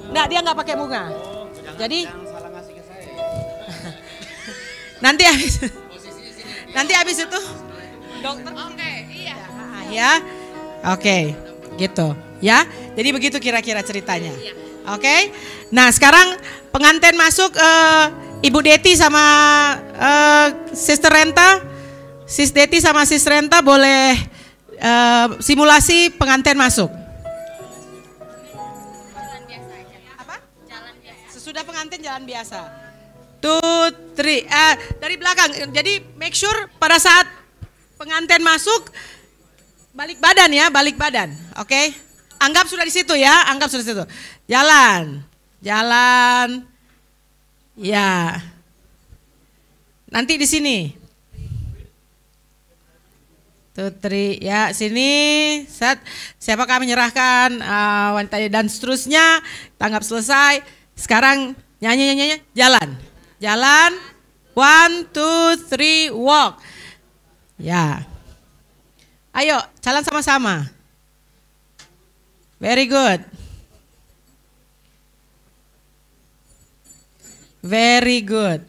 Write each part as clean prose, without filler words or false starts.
Enggak, dia nggak pakai bunga. Jadi Jangan salah ngasih ke saya. nanti habis itu dokter. Oke, iya. Ya, oke, gitu ya. Jadi begitu kira-kira ceritanya. Oke. Nah sekarang pengantin masuk, Ibu Deti sama Sister Renta, Sis Deti sama Sis Renta boleh simulasi pengantin masuk. Jalan biasa aja. Apa? Jalan biasa. Sesudah pengantin jalan biasa. 2, 3, dari belakang. Jadi make sure pada saat pengantin masuk balik badan ya, balik badan. Oke. Anggap sudah di situ ya, anggap sudah di situ. Jalan. Jalan. Ya. Nanti di sini. 2, 3, ya sini. Set. Siapakah menyerahkan wanita dan seterusnya. Tanggap selesai. Sekarang nyanyi, jalan. Jalan. 1, 2, 3, walk. Ya. Ayo, jalan sama-sama. Very good. Very good.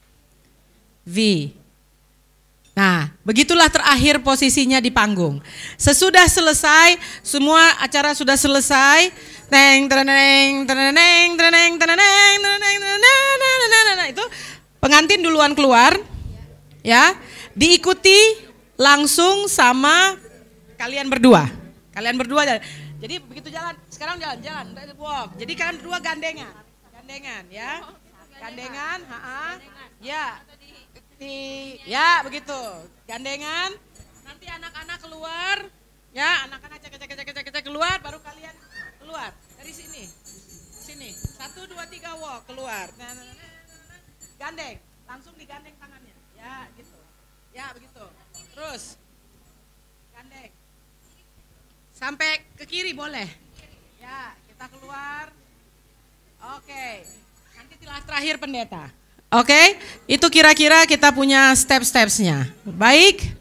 V. Nah, begitulah terakhir posisinya di panggung. Sesudah selesai, semua acara sudah selesai. Teng, teneng, teneng, teneng, teneng, teneng, itu pengantin duluan keluar, ya. Diikuti langsung sama kalian berdua. Kalian berdua. Jadi begitu jalan, sekarang jalan, walk. Jadi kalian berdua gandengan, ya. Gandengan, ya. Ya begitu, gandengan. Nanti anak-anak keluar, ya anak-anak cek keluar, baru kalian keluar dari sini. 1, 2, 3 walk keluar. Gandeng, langsung digandeng tangannya, ya gitu, ya begitu. Terus gandeng, sampai ke kiri boleh, ya kita keluar. Oke, nanti terakhir pendeta. Oke, itu kira-kira kita punya step-stepsnya. Baik.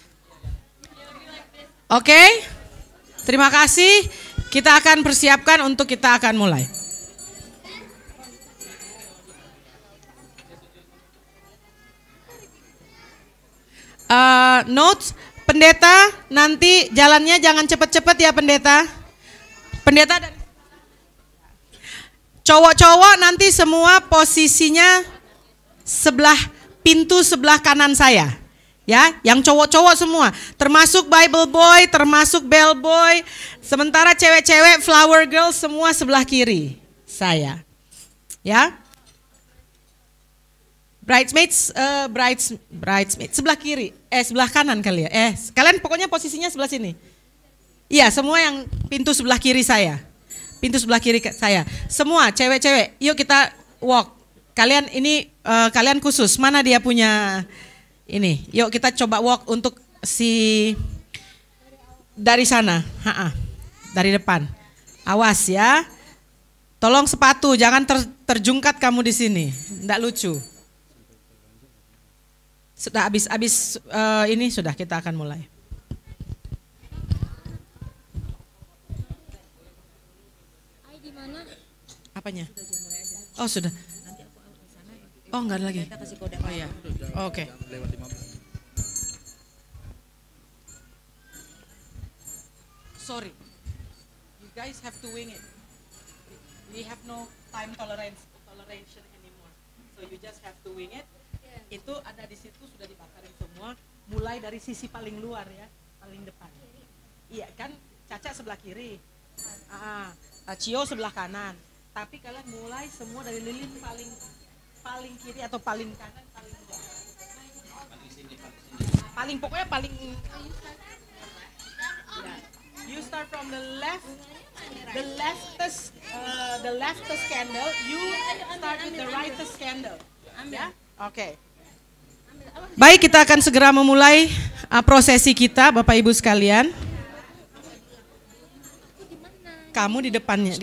Oke, terima kasih. Kita akan persiapkan untuk kita akan mulai. Notes, pendeta nanti jalannya jangan cepet-cepet ya pendeta. Pendeta dan cowok-cowok nanti semua posisinya pintu sebelah kanan saya, ya, yang cowok-cowok semua, termasuk Bible boy, termasuk bell boy, sementara cewek-cewek flower girl semua sebelah kiri saya, ya. Bridesmaids sebelah kiri, sebelah kanan kali ya, kalian pokoknya posisinya sebelah sini, iya semua yang pintu sebelah kiri saya, semua cewek-cewek, yuk kita walk. Kalian ini kalian khusus, mana dia punya ini? Yuk kita coba walk untuk si dari sana, dari depan. Awas ya, tolong sepatu, jangan terjungkat kamu di sini, enggak lucu. Sudah habis ini sudah kita akan mulai. Apanya? Oh sudah. Oh enggak ada lagi. Oh iya. Oke. Sorry. You guys have to wing it. We have no time toleration anymore. So you just have to wing it. Itu ada di situ sudah dibakarin semua. Mulai dari sisi paling luar ya, paling depan. Iya kan, Caca sebelah kiri. Cio sebelah kanan. Tapi kalian mulai semua dari lilin paling kiri atau paling kanan, paling luar. Pokoknya paling. You start from the leftest candle. You start with the rightest candle. Ya, oke. Baik, kita akan segera memulai prosesi kita, Bapak Ibu sekalian. Kamu di depannya.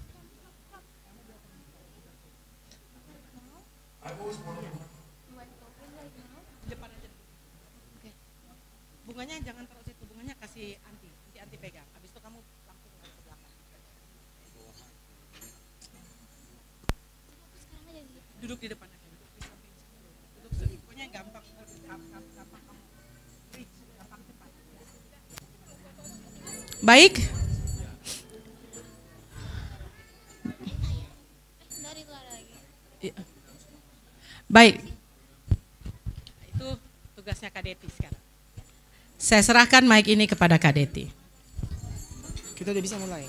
Bunganya jangan taruh situ, bunganya kasih anti pegang. Habis itu kamu langsung ke belakang. duduk di depan aja, duduk di samping sini dulu. Duduk sini, pokoknya gampang kamu reach, gampang cepat. Baik. Dari luar lagi. Baik. Itu tugasnya Kak Deti sekarang. Saya serahkan mic ini kepada Kak Deti. Kita udah bisa mulai.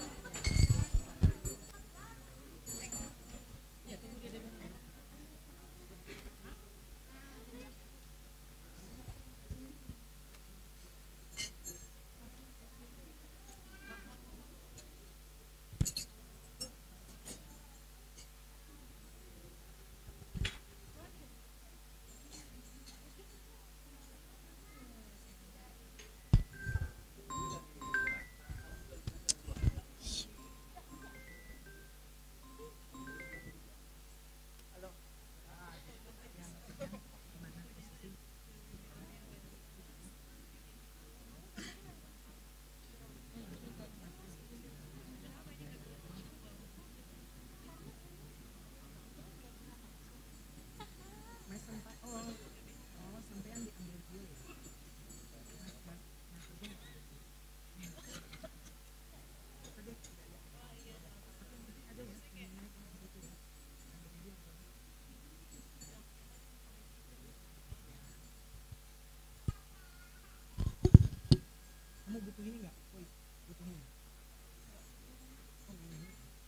Butuh ini nggak? Butuh ini. Oh, ini.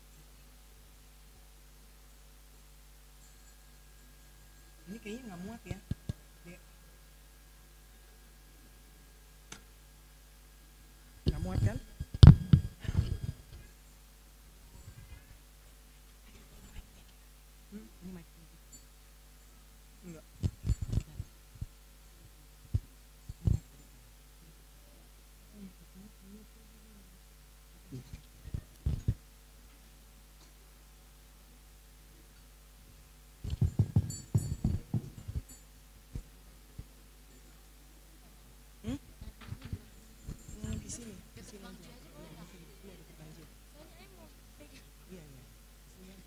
Ini kayaknya nggak muat ya. Dek. Nggak muat kan? Ini mic. Enggak. Di sini aja. Iya, deket banjir. Iya. Sini aja.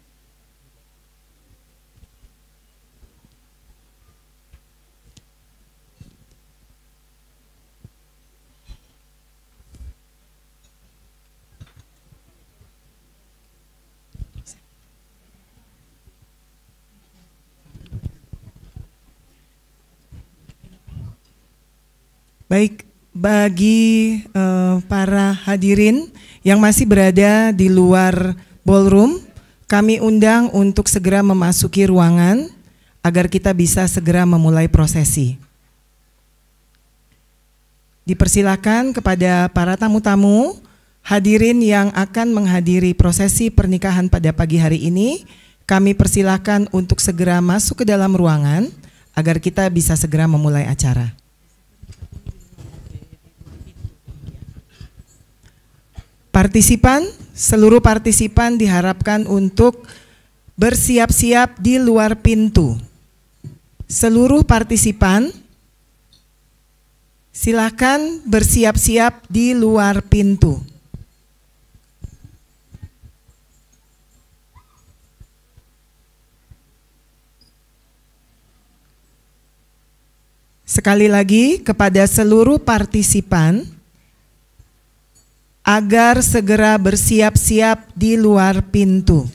Baik, bagi para hadirin yang masih berada di luar ballroom, kami undang untuk segera memasuki ruangan agar kita bisa segera memulai prosesi. Dipersilakan kepada para tamu-tamu, hadirin yang akan menghadiri prosesi pernikahan pada pagi hari ini, kami persilakan untuk segera masuk ke dalam ruangan agar kita bisa segera memulai acara. Seluruh partisipan diharapkan untuk bersiap-siap di luar pintu. Seluruh partisipan, silakan bersiap-siap di luar pintu. Sekali lagi kepada seluruh partisipan, agar segera bersiap-siap di luar pintu.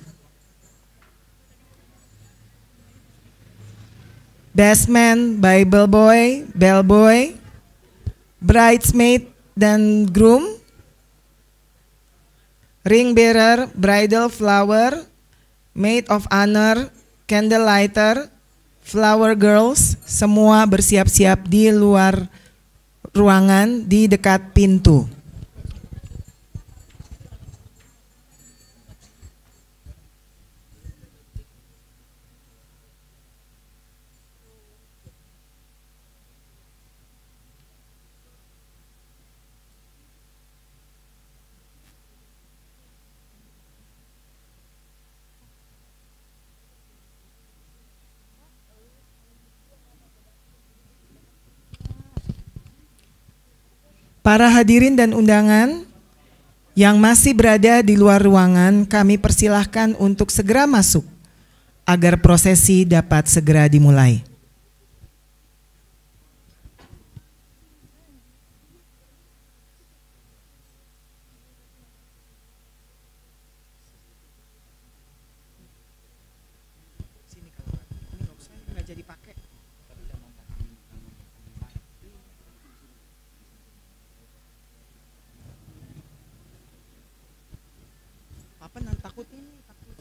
Best man, Bible boy, bellboy, bridesmaid dan groom, ring bearer, bridal flower, maid of honor, candle lighter, flower girls, semua bersiap-siap di luar ruangan di dekat pintu. Para hadirin dan undangan yang masih berada di luar ruangan, kami persilahkan untuk segera masuk agar prosesi dapat segera dimulai. Apa takut ini?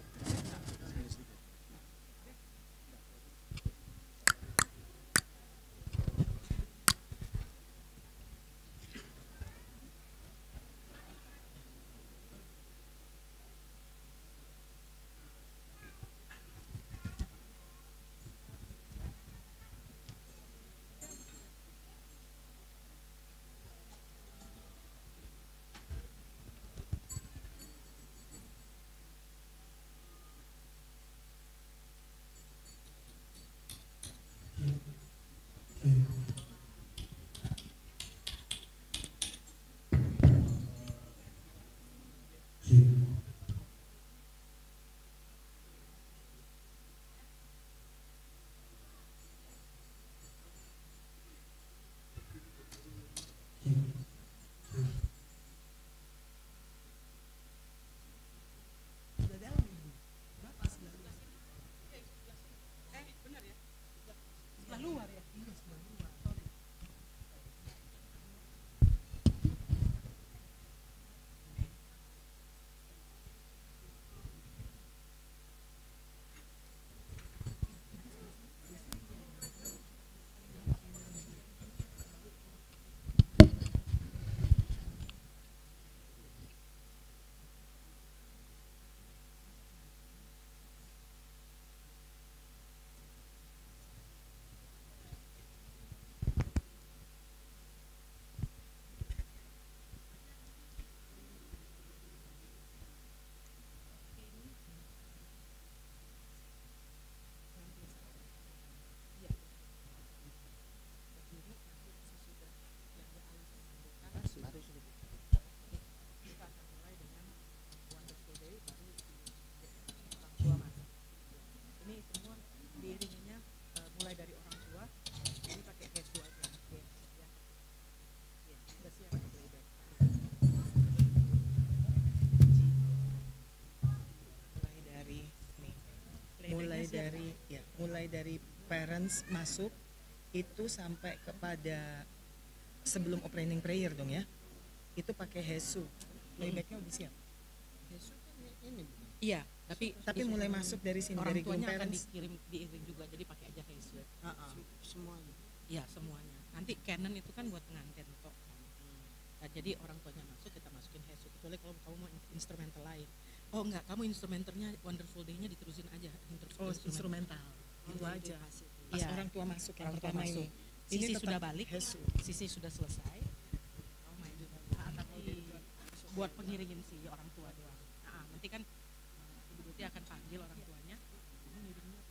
Mulai dari parents masuk itu sampai kepada sebelum opening prayer dong ya, itu pakai Hesu. Playbacknya udah siap. Hesu kan ini. Iya, tapi mulai masuk dari sini, dari tuanya akan parents. diiring juga, jadi pakai aja Hesu. Semuanya. Iya semuanya. Nanti canon itu kan buat pengantin kok. Nah, jadi orang tuanya masuk, kita masukin Hesu. Kecuali kalau kamu mau instrumental lain. Oh enggak, kamu instrumenternya Wonderful Day-nya diterusin aja. Instrumental. Itu aja. Pas Iya. orang tua masuk yang Orang tua pertama masuk. ini. Sisi tetap sudah balik, Hesu. Sisi sudah selesai. Kamu main juga. Tapi buat pengiringin si orang tua doang. Nanti kan Ibu Duti akan panggil orang tuanya. Kamu ngiringnya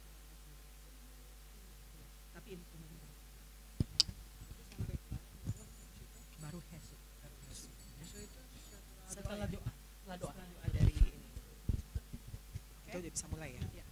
tapi instrumennya baru Hesu. Setelah doa. Setelah doa Dari ini. Kita udah bisa mulai ya. Iya.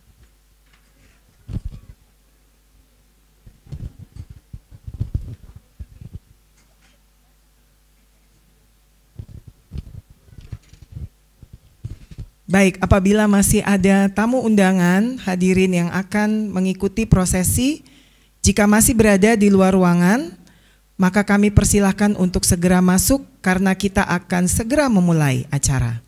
Baik, apabila masih ada tamu undangan hadirin yang akan mengikuti prosesi, jika masih berada di luar ruangan, maka kami persilahkan untuk segera masuk karena kita akan segera memulai acara.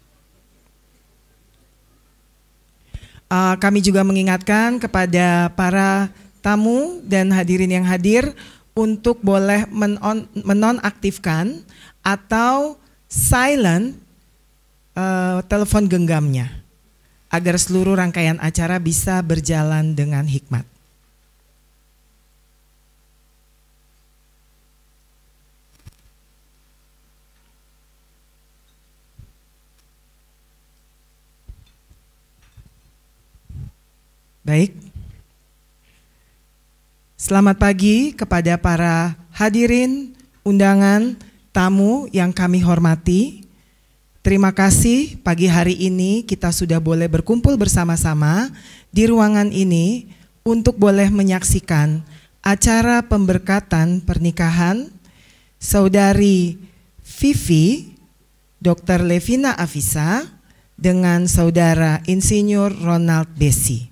Kami juga mengingatkan kepada para tamu dan hadirin yang hadir untuk boleh menonaktifkan atau silent telepon genggamnya agar seluruh rangkaian acara bisa berjalan dengan hikmat. Baik. Selamat pagi kepada para hadirin, undangan, tamu yang kami hormati. Terima kasih pagi hari ini kita sudah boleh berkumpul bersama-sama di ruangan ini untuk boleh menyaksikan acara pemberkatan pernikahan Saudari Vivi, Dr. Levina Avissa dengan Saudara Insinyur Ronald Bessie.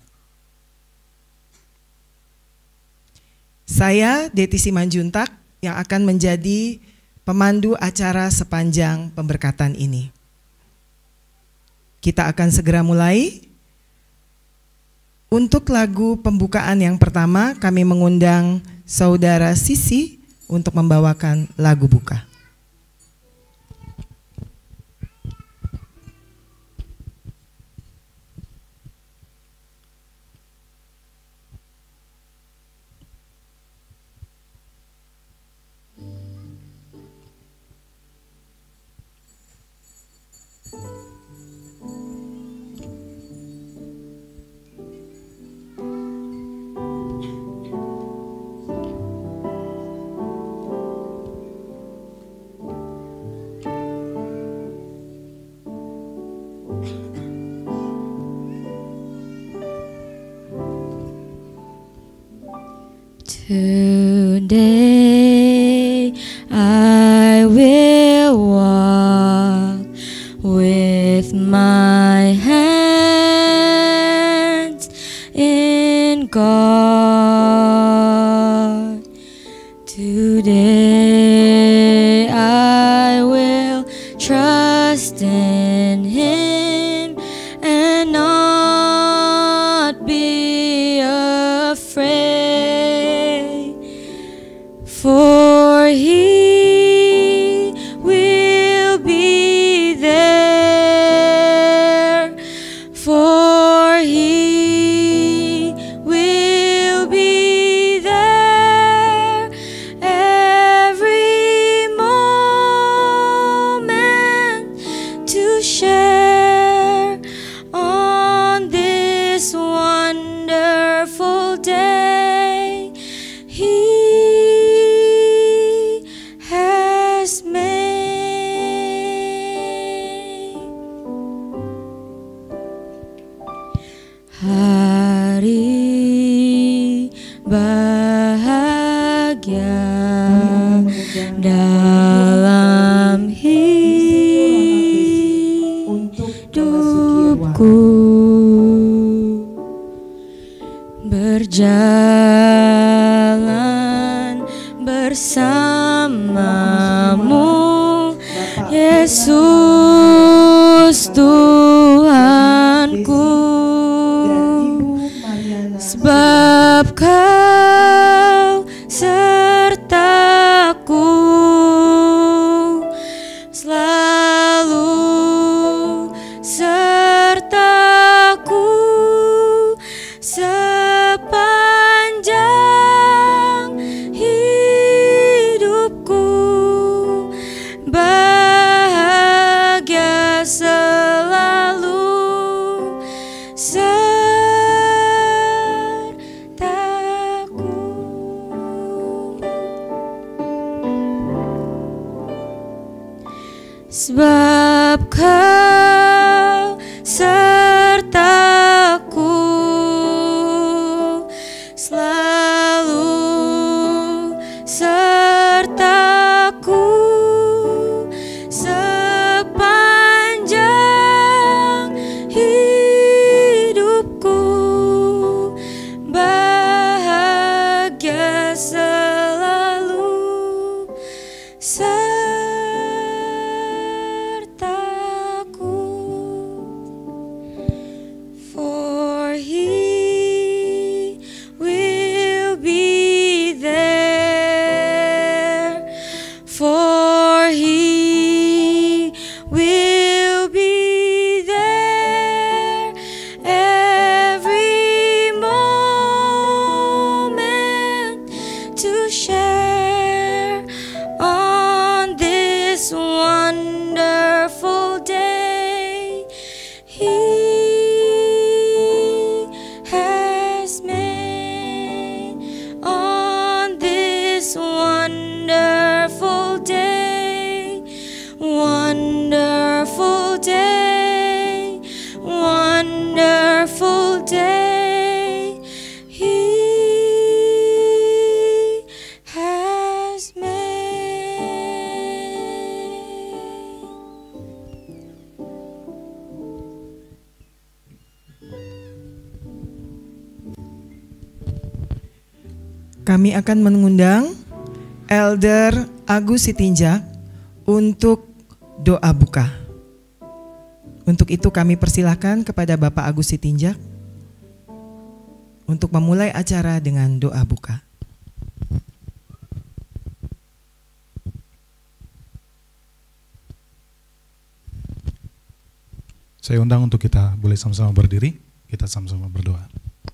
Saya Deti Simanjuntak yang akan menjadi pemandu acara sepanjang pemberkatan ini. Kita akan segera mulai. Untuk lagu pembukaan yang pertama, kami mengundang Saudara Sisi untuk membawakan lagu buka. Today I will walk with my hands in God. Today I will trust in Him and not be afraid. For He will be there. For He will be there every moment to share on this wonderful day He has made. Hari bahagia dalam hidupku, berjalan bersamamu, Yesus Tuhanku. Sebab Kau sertaku, selalu sertaku sepanjang Kami akan mengundang Elder Agus Sitinjak untuk doa buka. Untuk itu kami persilahkan kepada Bapak Agus Sitinjak untuk memulai acara dengan doa buka. Saya undang untuk kita boleh sama-sama berdiri, kita sama-sama berdoa.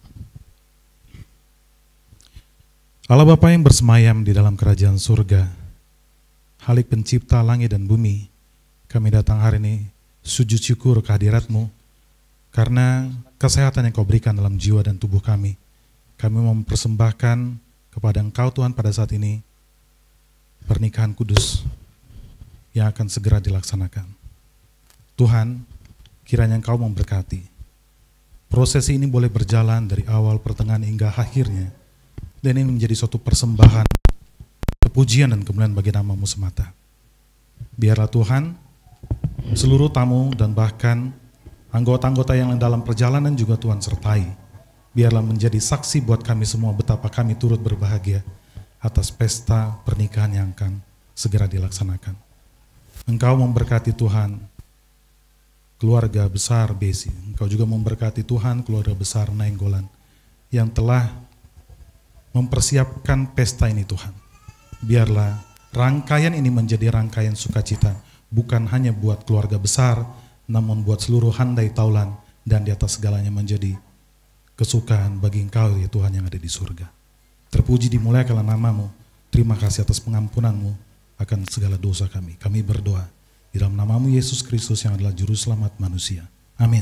Allah Bapa yang bersemayam di dalam kerajaan surga, Halik pencipta langit dan bumi, kami datang hari ini sujud syukur kehadirat-Mu karena kesehatan yang Kau berikan dalam jiwa dan tubuh kami. Kami mempersembahkan kepada Engkau Tuhan pada saat ini pernikahan kudus yang akan segera dilaksanakan. Tuhan, kiranya Engkau memberkati. Prosesi ini boleh berjalan dari awal, pertengahan hingga akhirnya. Dan ini menjadi suatu persembahan, kepujian dan kemuliaan bagi nama-Mu semata. Biarlah Tuhan, seluruh tamu dan bahkan anggota-anggota yang dalam perjalanan juga Tuhan sertai. Biarlah menjadi saksi buat kami semua betapa kami turut berbahagia atas pesta pernikahan yang akan segera dilaksanakan. Engkau memberkati Tuhan keluarga besar Bessie. Engkau juga memberkati Tuhan keluarga besar Nainggolan yang telah mempersiapkan pesta ini Tuhan. Biarlah rangkaian ini menjadi rangkaian sukacita, bukan hanya buat keluarga besar, namun buat seluruh handai taulan, dan di atas segalanya menjadi kesukaan bagi Engkau ya Tuhan yang ada di surga. Terpuji dimuliakanlah nama-Mu. Terima kasih atas pengampunan-Mu akan segala dosa kami. Kami berdoa di dalam nama-Mu Yesus Kristus yang adalah Juru Selamat manusia. Amin.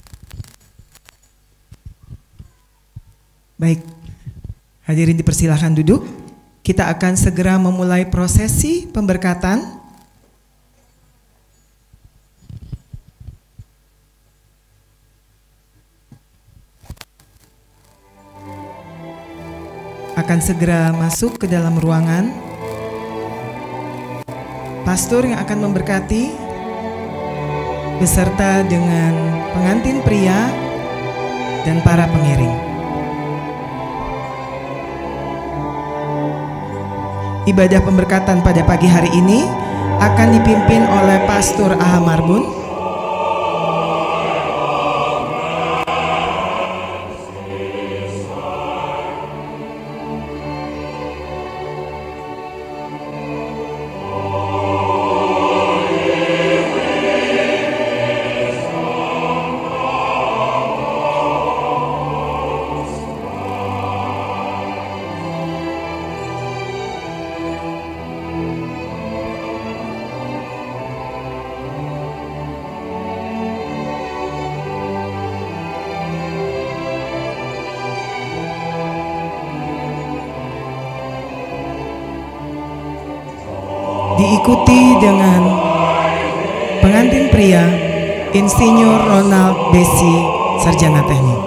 Baik, hadirin dipersilahkan duduk. Kita akan segera memulai prosesi pemberkatan. Akan segera masuk ke dalam ruangan. Pastor yang akan memberkati beserta dengan pengantin pria dan para pengiring. Ibadah pemberkatan pada pagi hari ini akan dipimpin oleh Pastor Aha Marbun. Diikuti dengan pengantin pria Insinyur Ronald Bessie, Sarjana Teknik.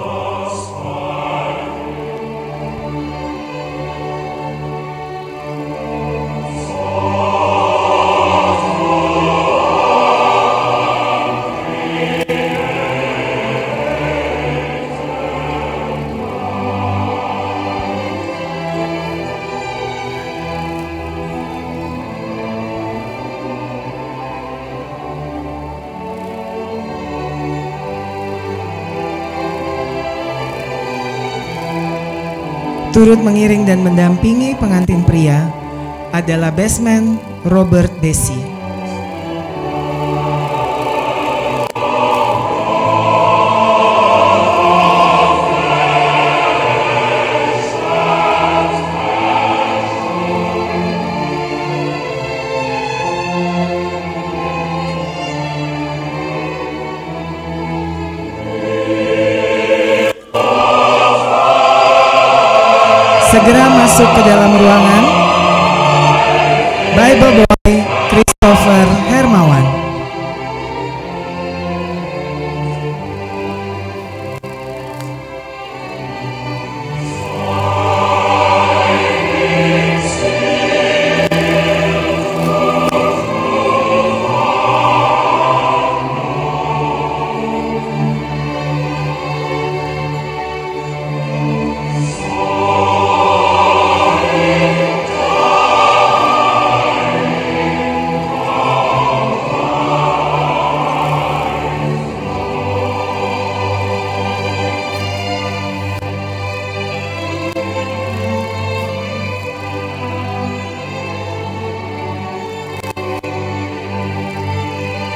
Turut mengiring dan mendampingi pengantin pria adalah bassman Robert Bessie. Segera masuk ke dalam ruangan Bible Boy Christopher Hermawan.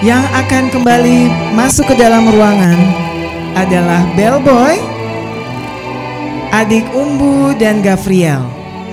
Yang akan kembali masuk ke dalam ruangan adalah bellboy, adik Umbu dan Gavriel.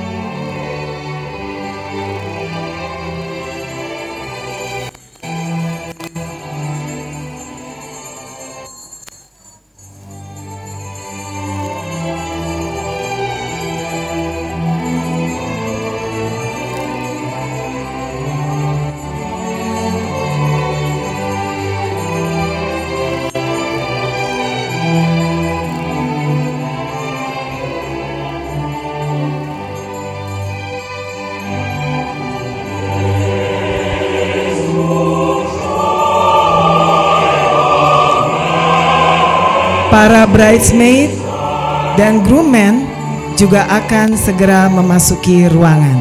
Para bridesmaid dan groomsmen juga akan segera memasuki ruangan.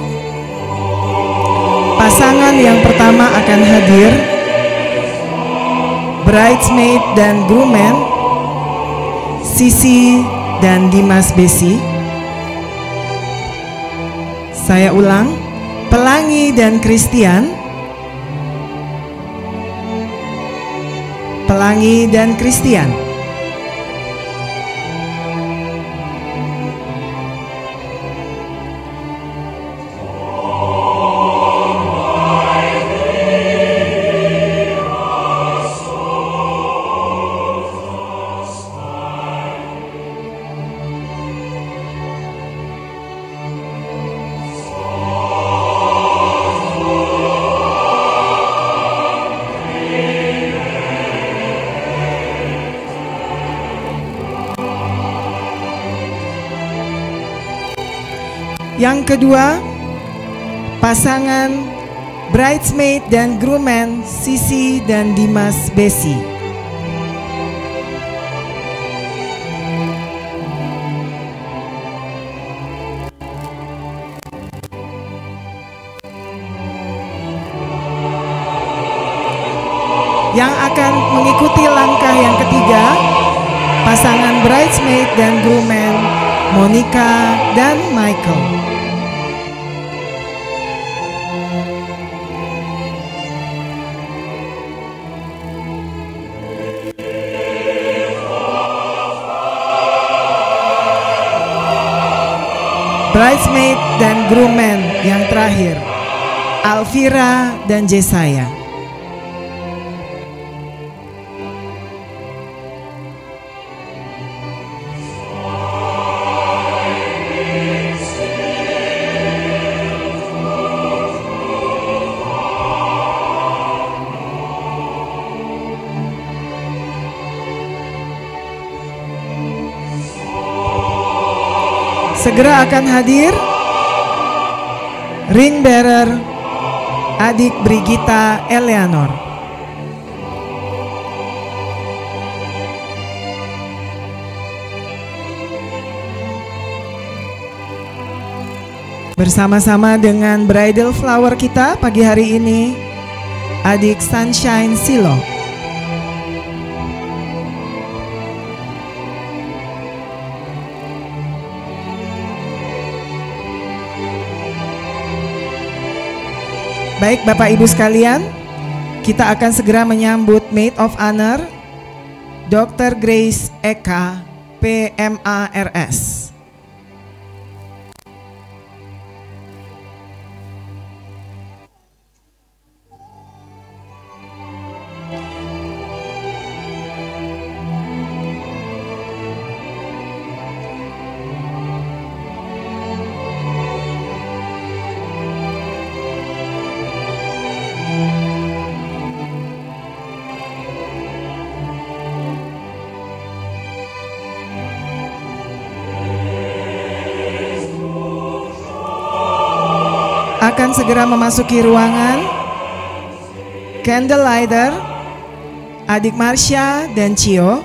Pasangan yang pertama akan hadir, bridesmaid dan groomsmen, Sisi dan Dimas Bessie. Saya ulang, Pelangi dan Christian. Pelangi dan Christian. Yang kedua, pasangan bridesmaid dan groomsmen Sisi dan Dimas Bessie. Yang akan mengikuti langkah yang ketiga, pasangan bridesmaid dan groomsmen Monica dan Michael. Bridesmaid dan groomsmen yang terakhir, Alvira dan Jesaya. Segera akan hadir ring bearer adik Brigita Eleanor. Bersama-sama dengan bridal flower kita pagi hari ini, adik Sunshine Silo. Baik Bapak Ibu sekalian, kita akan segera menyambut Maid of Honor, Dr. Grace Eka, PMARS. Akan segera memasuki ruangan candlelighter adik Marsha dan Cio.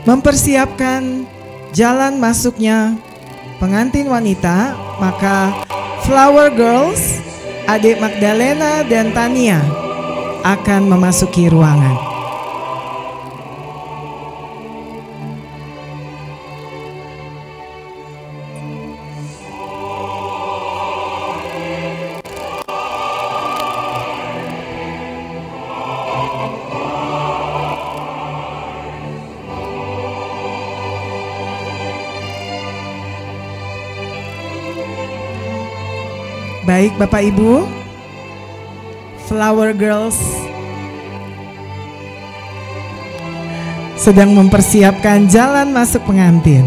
mempersiapkan jalan masuknya pengantin wanita, maka Flower Girls, adik Magdalena dan Tania akan memasuki ruangan. Baik Bapak Ibu, Flower Girls sedang mempersiapkan jalan masuk pengantin.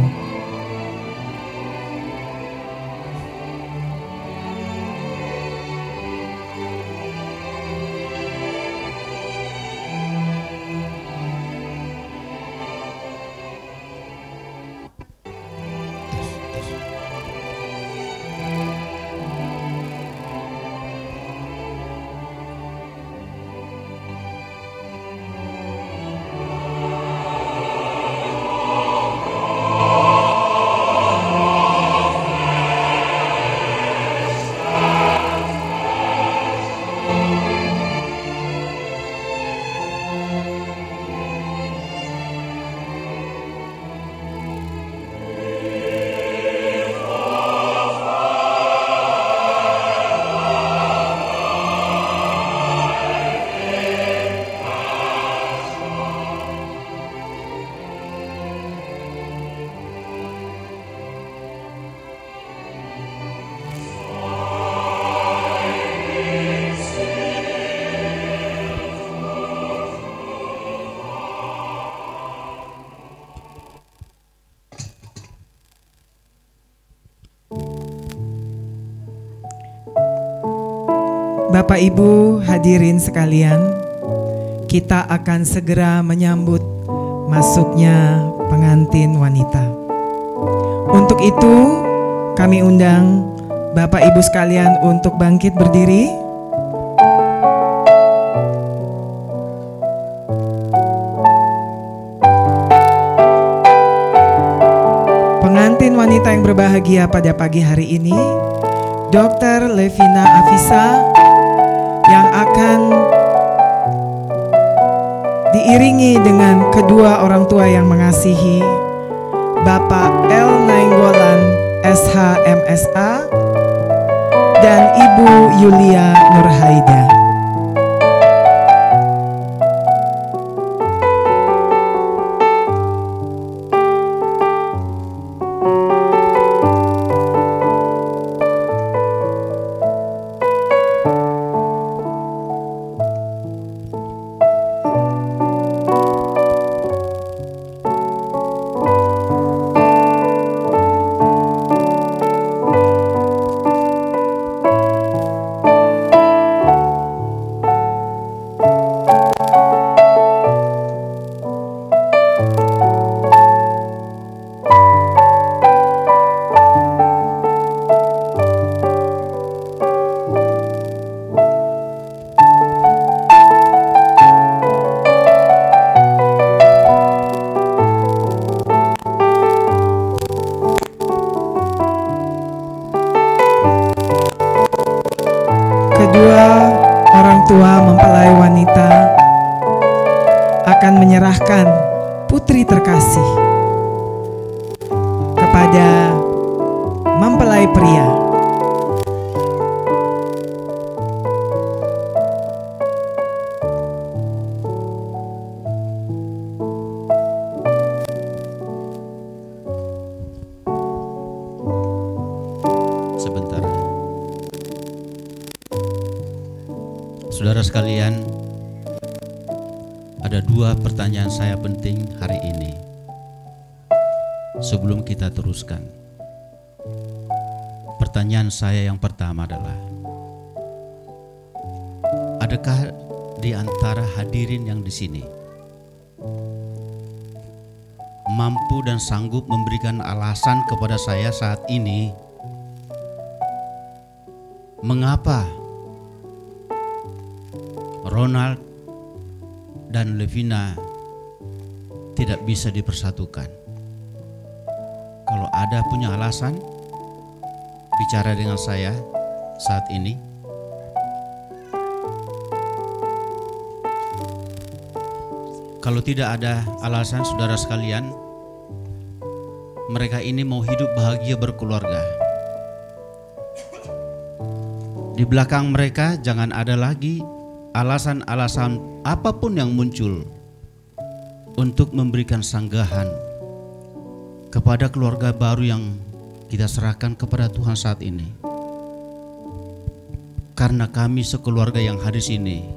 Bapak Ibu hadirin sekalian, kita akan segera menyambut masuknya pengantin wanita. Untuk itu kami undang Bapak Ibu sekalian untuk bangkit berdiri. Pengantin wanita yang berbahagia pada pagi hari ini, Dr. Levina Avissa, yang akan diiringi dengan kedua orang tua yang mengasihi, Bapak L. Nainggolan SH MSA dan Ibu Yulia Nurhaida. tua mempelai wanita akan menyerahkan putri terkasih kepada mempelai pria. Sebentar. Saudara sekalian, ada dua pertanyaan saya penting hari ini sebelum kita teruskan. Pertanyaan saya yang pertama adalah, adakah di antara hadirin yang di sini mampu dan sanggup memberikan alasan kepada saya saat ini mengapa Ronald dan Levina tidak bisa dipersatukan. Kalau ada punya alasan, bicara dengan saya saat ini. Kalau tidak ada alasan, saudara sekalian, mereka ini mau hidup bahagia berkeluarga. Di belakang mereka jangan ada lagi alasan-alasan apapun yang muncul untuk memberikan sanggahan kepada keluarga baru yang kita serahkan kepada Tuhan saat ini. Karena kami sekeluarga yang hadir sini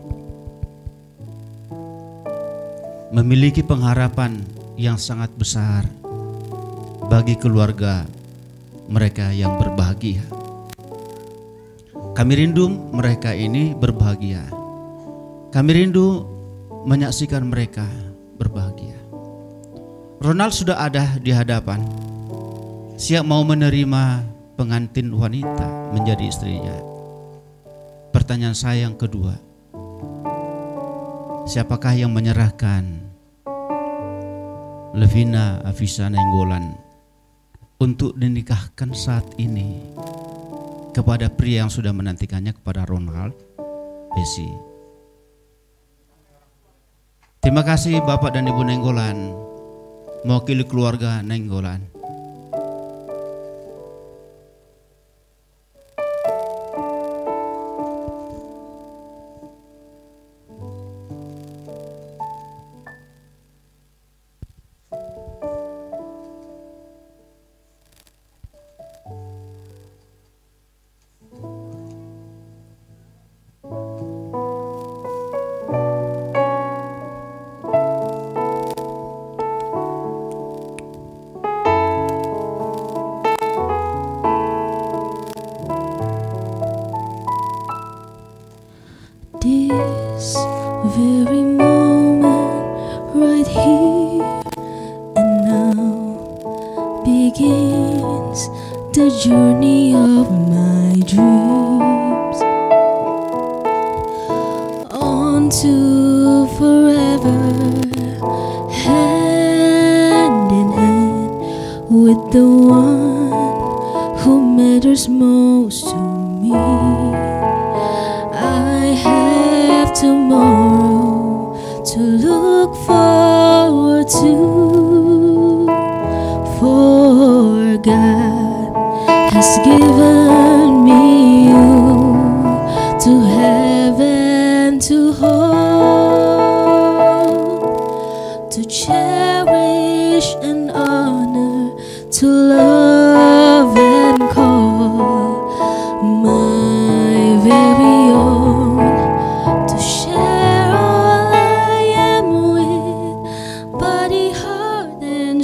memiliki pengharapan yang sangat besar bagi keluarga mereka yang berbahagia. Kami rindu mereka ini berbahagia. Kami rindu menyaksikan mereka berbahagia. Ronald sudah ada di hadapan, siap mau menerima pengantin wanita menjadi istrinya. Pertanyaan saya yang kedua, siapakah yang menyerahkan Levina, Avissa, Nainggolan untuk dinikahkan saat ini kepada pria yang sudah menantikannya, kepada Ronald, Bessie? Terima kasih Bapak dan Ibu Nainggolan, mewakili keluarga Nainggolan. This very moment right here and now begins the journey of my dreams on to forever, hand in hand with the one who matters most to me. I have tomorrow to look forward to, for God has given me you to have and to hold, to cherish and honor, to love and call my very own, to share all I am with, body, heart and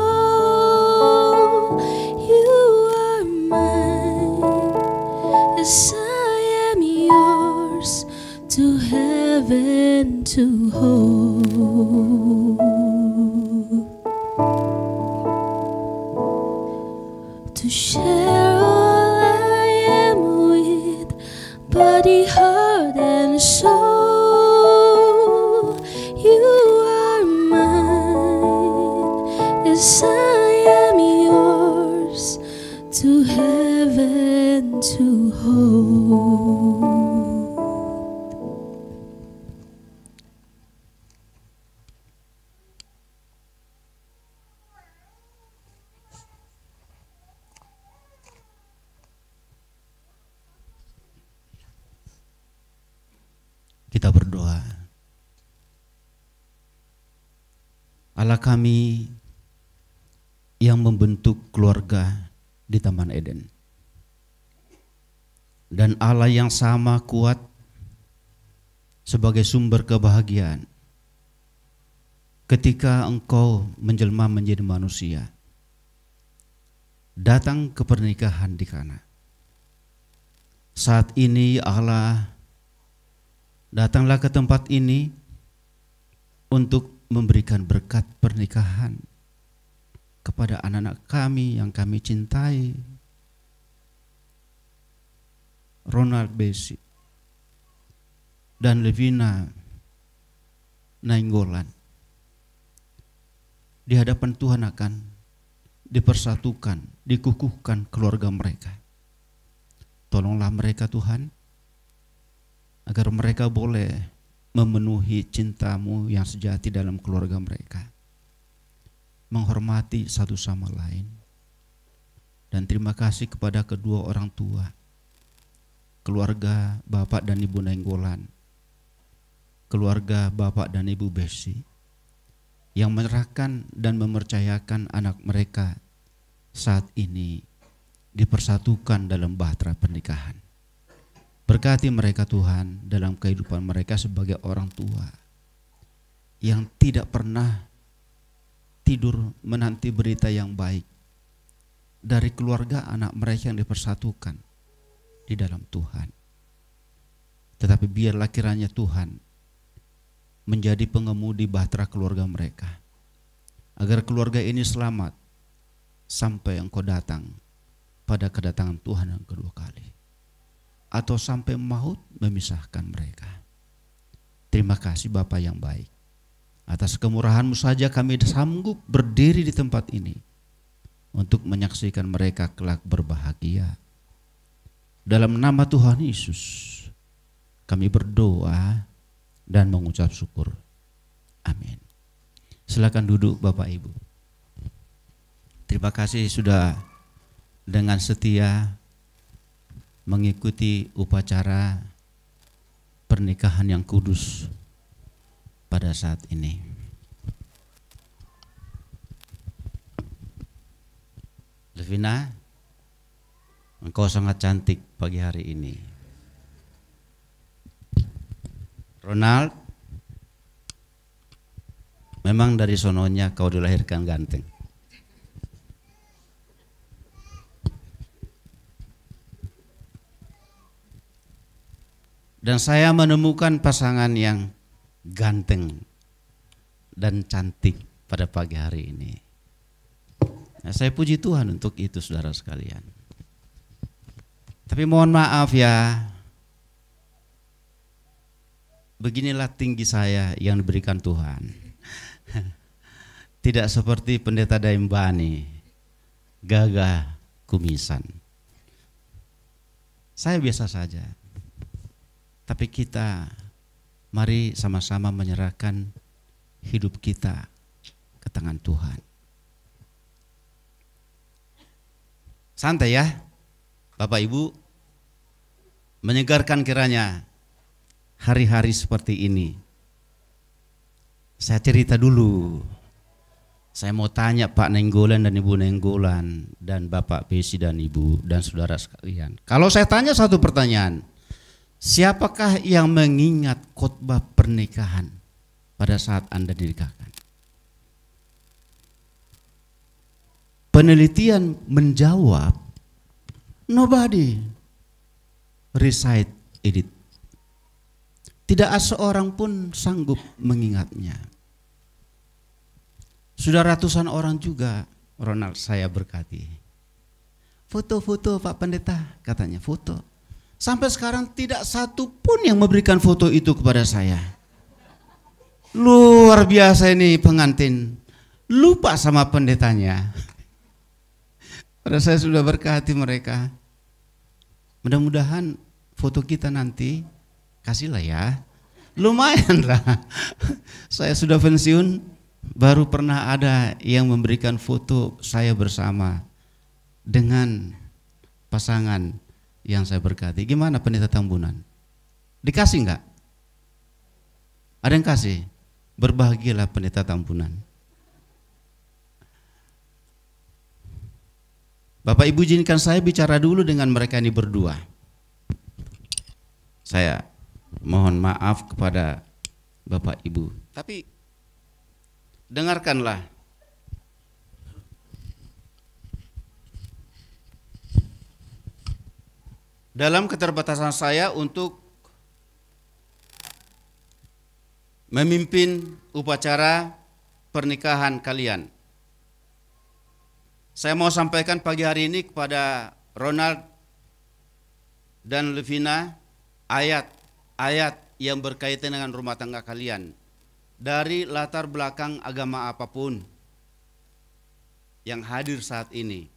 soul. You are mine, as I am yours, to have and to hold, to share all I am with, body, heart and soul. You are mine, as I am yours, to have and to hold. Kita berdoa. Allah kami yang membentuk keluarga di Taman Eden, dan Allah yang sama kuat sebagai sumber kebahagiaan ketika Engkau menjelma menjadi manusia, datang ke pernikahan di Kana. Saat ini Allah datanglah ke tempat ini untuk memberikan berkat pernikahan kepada anak-anak kami yang kami cintai, Ronald, Bessie, dan Levina, Nainggolan. di hadapan Tuhan akan dipersatukan, dikukuhkan keluarga mereka. Tolonglah mereka Tuhan, agar mereka boleh memenuhi cinta-Mu yang sejati dalam keluarga mereka, menghormati satu sama lain. Dan terima kasih kepada kedua orang tua, keluarga Bapak dan Ibu Nenggolan, keluarga Bapak dan Ibu Bessie, yang menyerahkan dan mempercayakan anak mereka saat ini dipersatukan dalam bahtera pernikahan. Berkati mereka Tuhan dalam kehidupan mereka sebagai orang tua yang tidak pernah tidur menanti berita yang baik dari keluarga anak mereka yang dipersatukan di dalam Tuhan. Tetapi biarlah kiranya Tuhan menjadi pengemudi bahtera keluarga mereka, agar keluarga ini selamat sampai Engkau datang pada kedatangan Tuhan yang kedua kali, atau sampai maut memisahkan mereka. Terima kasih Bapa yang baik, atas kemurahan-Mu saja kami sanggup berdiri di tempat ini untuk menyaksikan mereka kelak berbahagia. Dalam nama Tuhan Yesus kami berdoa dan mengucap syukur. Amin. Silakan duduk Bapak Ibu. Terima kasih sudah dengan setia mengikuti upacara pernikahan yang kudus pada saat ini. Levina, engkau sangat cantik pagi hari ini. Ronald, memang dari sononya kau dilahirkan ganteng. Dan saya menemukan pasangan yang ganteng dan cantik pada pagi hari ini. Nah, saya puji Tuhan untuk itu saudara sekalian. Tapi mohon maaf ya, beginilah tinggi saya yang diberikan Tuhan. Tidak seperti pendeta Daimbani, gagah kumisan. Saya biasa saja. Tapi kita mari sama-sama menyerahkan hidup kita ke tangan Tuhan. Santai ya Bapak Ibu, menyegarkan kiranya hari-hari seperti ini. Saya cerita dulu. Saya mau tanya Pak Nenggolan dan Ibu Nenggolan dan Bapak Bessie dan Ibu dan saudara sekalian. Kalau saya tanya satu pertanyaan, siapakah yang mengingat khotbah pernikahan pada saat Anda dinikahkan? Penelitian menjawab, nobody recite it. Tidak seorang pun sanggup mengingatnya. Sudah ratusan orang juga, Ronald, saya berkati. Foto-foto Pak Pendeta, katanya foto. Sampai sekarang tidak satu pun yang memberikan foto itu kepada saya. Luar biasa ini pengantin. Lupa sama pendetanya. Pada saya sudah berkati mereka. Mudah-mudahan foto kita nanti kasihlah ya. Lumayan lah. Saya sudah pensiun, baru pernah ada yang memberikan foto saya bersama dengan pasangan yang saya berkati. Gimana pendeta Tambunan? Dikasih enggak? Ada yang kasih? Berbahagialah pendeta Tambunan. Bapak Ibu izinkan saya bicara dulu dengan mereka ini berdua. Saya mohon maaf kepada Bapak Ibu, tapi dengarkanlah. Dalam keterbatasan saya untuk memimpin upacara pernikahan kalian, saya mau sampaikan pagi hari ini kepada Ronald dan Levina ayat-ayat yang berkaitan dengan rumah tangga kalian dari latar belakang agama apapun. yang hadir saat ini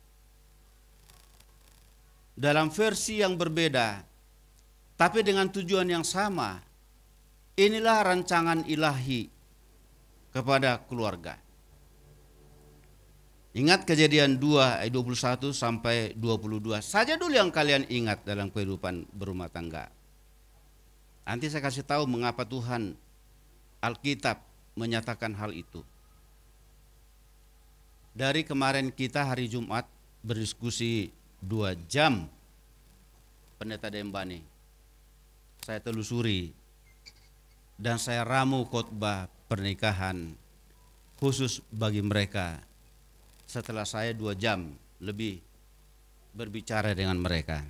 dalam versi yang berbeda, tapi dengan tujuan yang sama. Inilah rancangan ilahi kepada keluarga. Ingat Kejadian 2 ayat 21 sampai 22 saja dulu yang kalian ingat dalam kehidupan berumah tangga. Nanti saya kasih tahu mengapa Tuhan Alkitab menyatakan hal itu. Dari kemarin kita hari Jumat berdiskusi 2 jam Pendeta Dembani. Saya telusuri dan saya ramu khotbah pernikahan khusus bagi mereka setelah saya 2 jam lebih berbicara dengan mereka.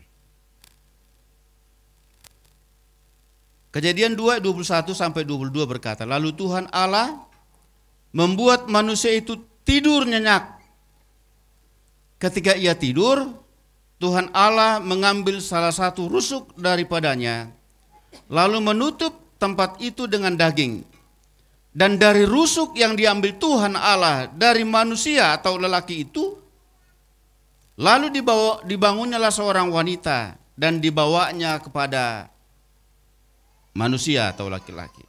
Kejadian 2 21 sampai 22 berkata, lalu Tuhan Allah membuat manusia itu tidur nyenyak. Ketika ia tidur, Tuhan Allah mengambil salah satu rusuk daripadanya, lalu menutup tempat itu dengan daging. Dan dari rusuk yang diambil Tuhan Allah dari manusia atau lelaki itu, lalu dibangunnyalah seorang wanita dan dibawanya kepada manusia atau laki-laki.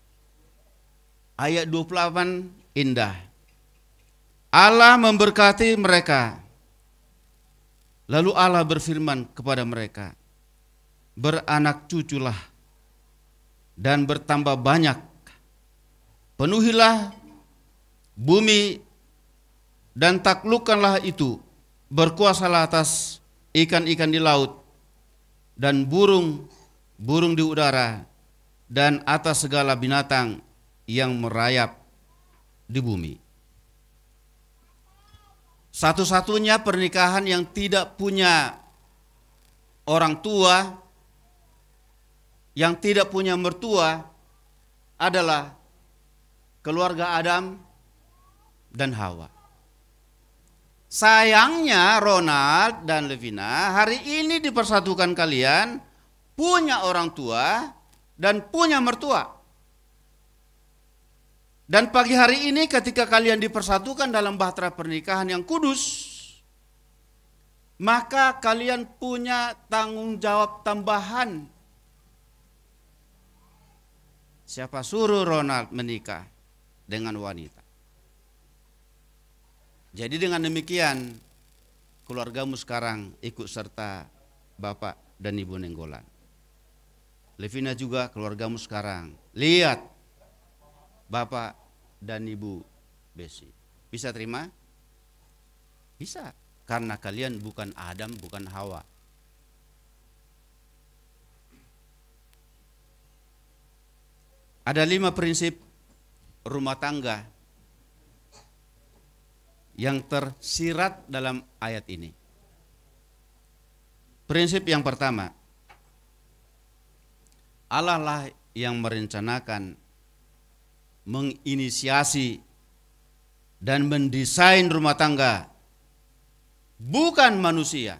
Ayat 28 indah. Allah memberkati mereka. Lalu Allah berfirman kepada mereka, beranak cuculah dan bertambah banyak. Penuhilah bumi dan taklukkanlah itu. Berkuasalah atas ikan-ikan di laut dan burung di udara dan atas segala binatang yang merayap di bumi. Satu-satunya pernikahan yang tidak punya orang tua, yang tidak punya mertua adalah keluarga Adam dan Hawa. Sayangnya Ronald dan Levina, hari ini dipersatukan kalian punya orang tua dan punya mertua. Dan pagi hari ini ketika kalian dipersatukan dalam bahtera pernikahan yang kudus, maka kalian punya tanggung jawab tambahan. Siapa suruh Ronald menikah dengan wanita? Jadi dengan demikian keluargamu sekarang ikut serta Bapak dan Ibu Nenggolan. Levina juga keluargamu sekarang. Lihat Bapak dan Ibu Bessie. Bisa terima? Bisa. Karena kalian bukan Adam, bukan Hawa. Ada 5 prinsip rumah tangga yang tersirat dalam ayat ini. Prinsip yang pertama, Allah lah yang merencanakan, menginisiasi dan mendesain rumah tangga, bukan manusia.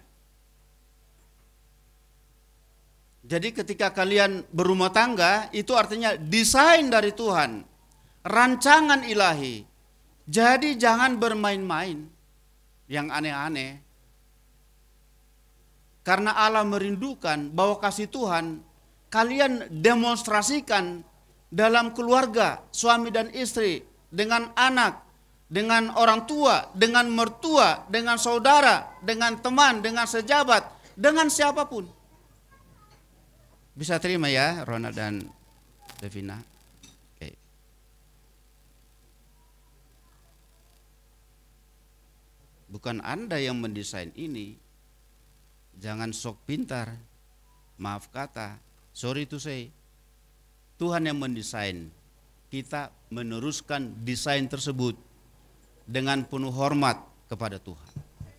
Jadi ketika kalian berumah tangga, itu artinya desain dari Tuhan, rancangan ilahi. Jadi jangan bermain-main yang aneh-aneh. Karena Allah merindukan bahwa kasih Tuhan kalian demonstrasikan dalam keluarga, suami dan istri, dengan anak, dengan orang tua, dengan mertua, dengan saudara, dengan teman, dengan sejabat, dengan siapapun. Bisa terima ya Ronald dan Levina? Oke. Bukan Anda yang mendesain ini. Jangan sok pintar. Maaf kata, sorry to say. Tuhan yang mendesain, kita meneruskan desain tersebut dengan penuh hormat kepada Tuhan.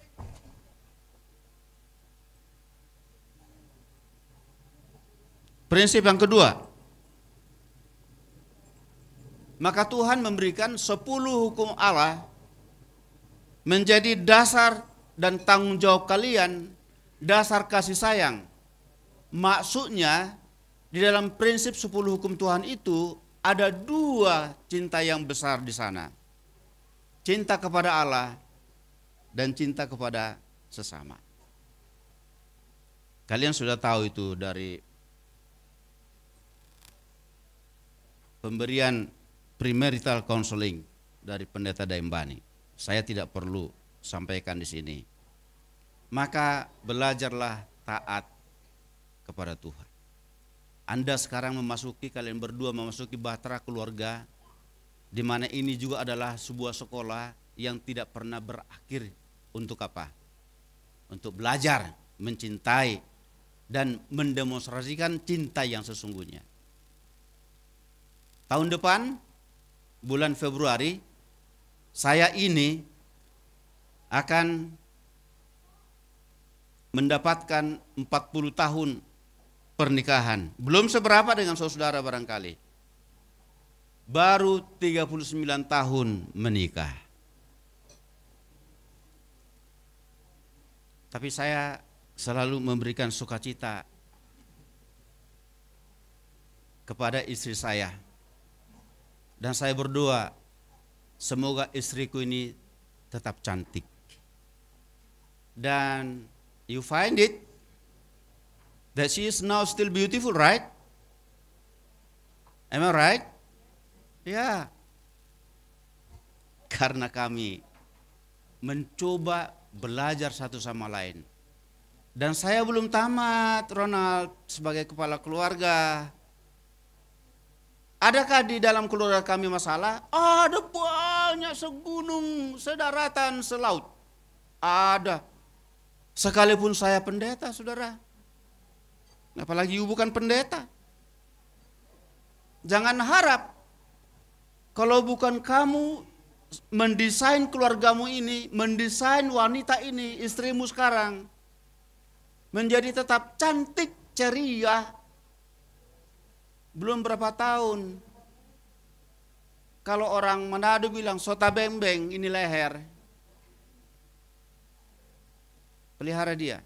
Prinsip yang kedua, maka Tuhan memberikan 10 hukum Allah menjadi dasar dan tanggung jawab kalian, dasar kasih sayang. Maksudnya di dalam prinsip 10 hukum Tuhan itu ada 2 cinta yang besar di sana. Cinta kepada Allah dan cinta kepada sesama. Kalian sudah tahu itu dari pemberian premarital counseling dari Pendeta Daimbani. Saya tidak perlu sampaikan di sini. Maka belajarlah taat kepada Tuhan. Anda sekarang kalian berdua memasuki bahtera keluarga, di mana ini juga adalah sebuah sekolah yang tidak pernah berakhir. Untuk apa? Untuk belajar, mencintai, dan mendemonstrasikan cinta yang sesungguhnya. Tahun depan, bulan Februari, saya ini akan mendapatkan 40 tahun pernikahan. Belum seberapa dengan saudara barangkali. Baru 39 tahun menikah. Tapi saya selalu memberikan sukacita kepada istri saya. Dan saya berdoa, semoga istriku ini tetap cantik. Dan you find it that she is now still beautiful, right? Am I right? Ya. Karena kami mencoba belajar satu sama lain. Dan saya belum tamat, Ronald, sebagai kepala keluarga. Adakah di dalam keluarga kami masalah? Ada banyak, segunung, sedaratan, selaut. Ada. Sekalipun saya pendeta, saudara. Apalagi bukan pendeta. Jangan harap kalau bukan kamu mendesain keluargamu ini, mendesain wanita ini, istrimu sekarang, menjadi tetap cantik, ceria. Belum berapa tahun, kalau orang Manado bilang sota bembeng, ini leher, pelihara dia.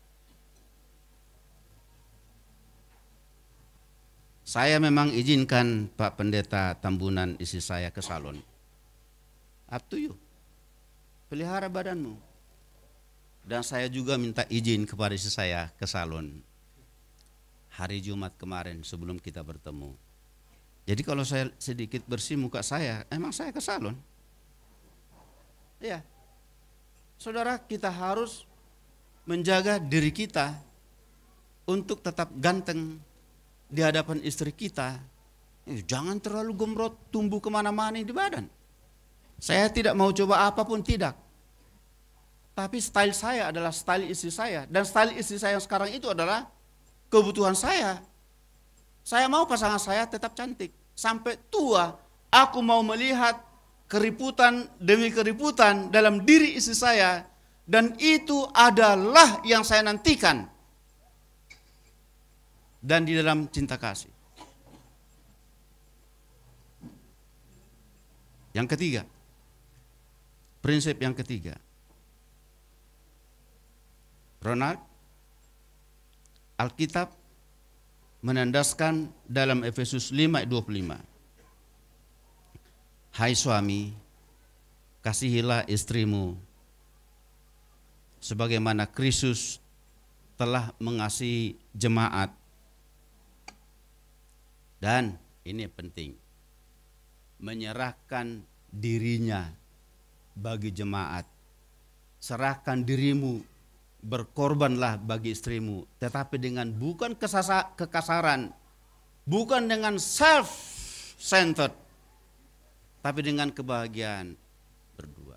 Saya memang izinkan Pak Pendeta Tambunan istri saya ke salon. Up to you. Pelihara badanmu. Dan saya juga minta izin kepada istri saya ke salon hari Jumat kemarin sebelum kita bertemu. Jadi kalau saya sedikit bersih muka saya, emang saya ke salon. Iya. Saudara, kita harus menjaga diri kita untuk tetap ganteng di hadapan istri kita. Jangan terlalu gemrot, tumbuh kemana-mana di badan. Saya tidak mau coba apapun, tidak. Tapi style saya adalah style istri saya. Dan style istri saya yang sekarang itu adalah kebutuhan saya. Saya mau pasangan saya tetap cantik. Sampai tua, aku mau melihat keriputan demi keriputan dalam diri istri saya. Dan itu adalah yang saya nantikan. Dan di dalam cinta kasih. Yang ketiga, prinsip yang ketiga, Ronald, Alkitab menandaskan dalam Efesus 5 ayat 25. Hai suami, kasihilah istrimu sebagaimana Kristus telah mengasihi jemaat. Dan ini penting, menyerahkan dirinya bagi jemaat. Serahkan dirimu, berkorbanlah bagi istrimu, tetapi dengan bukan kekasaran, bukan dengan self-centered, tapi dengan kebahagiaan berdua.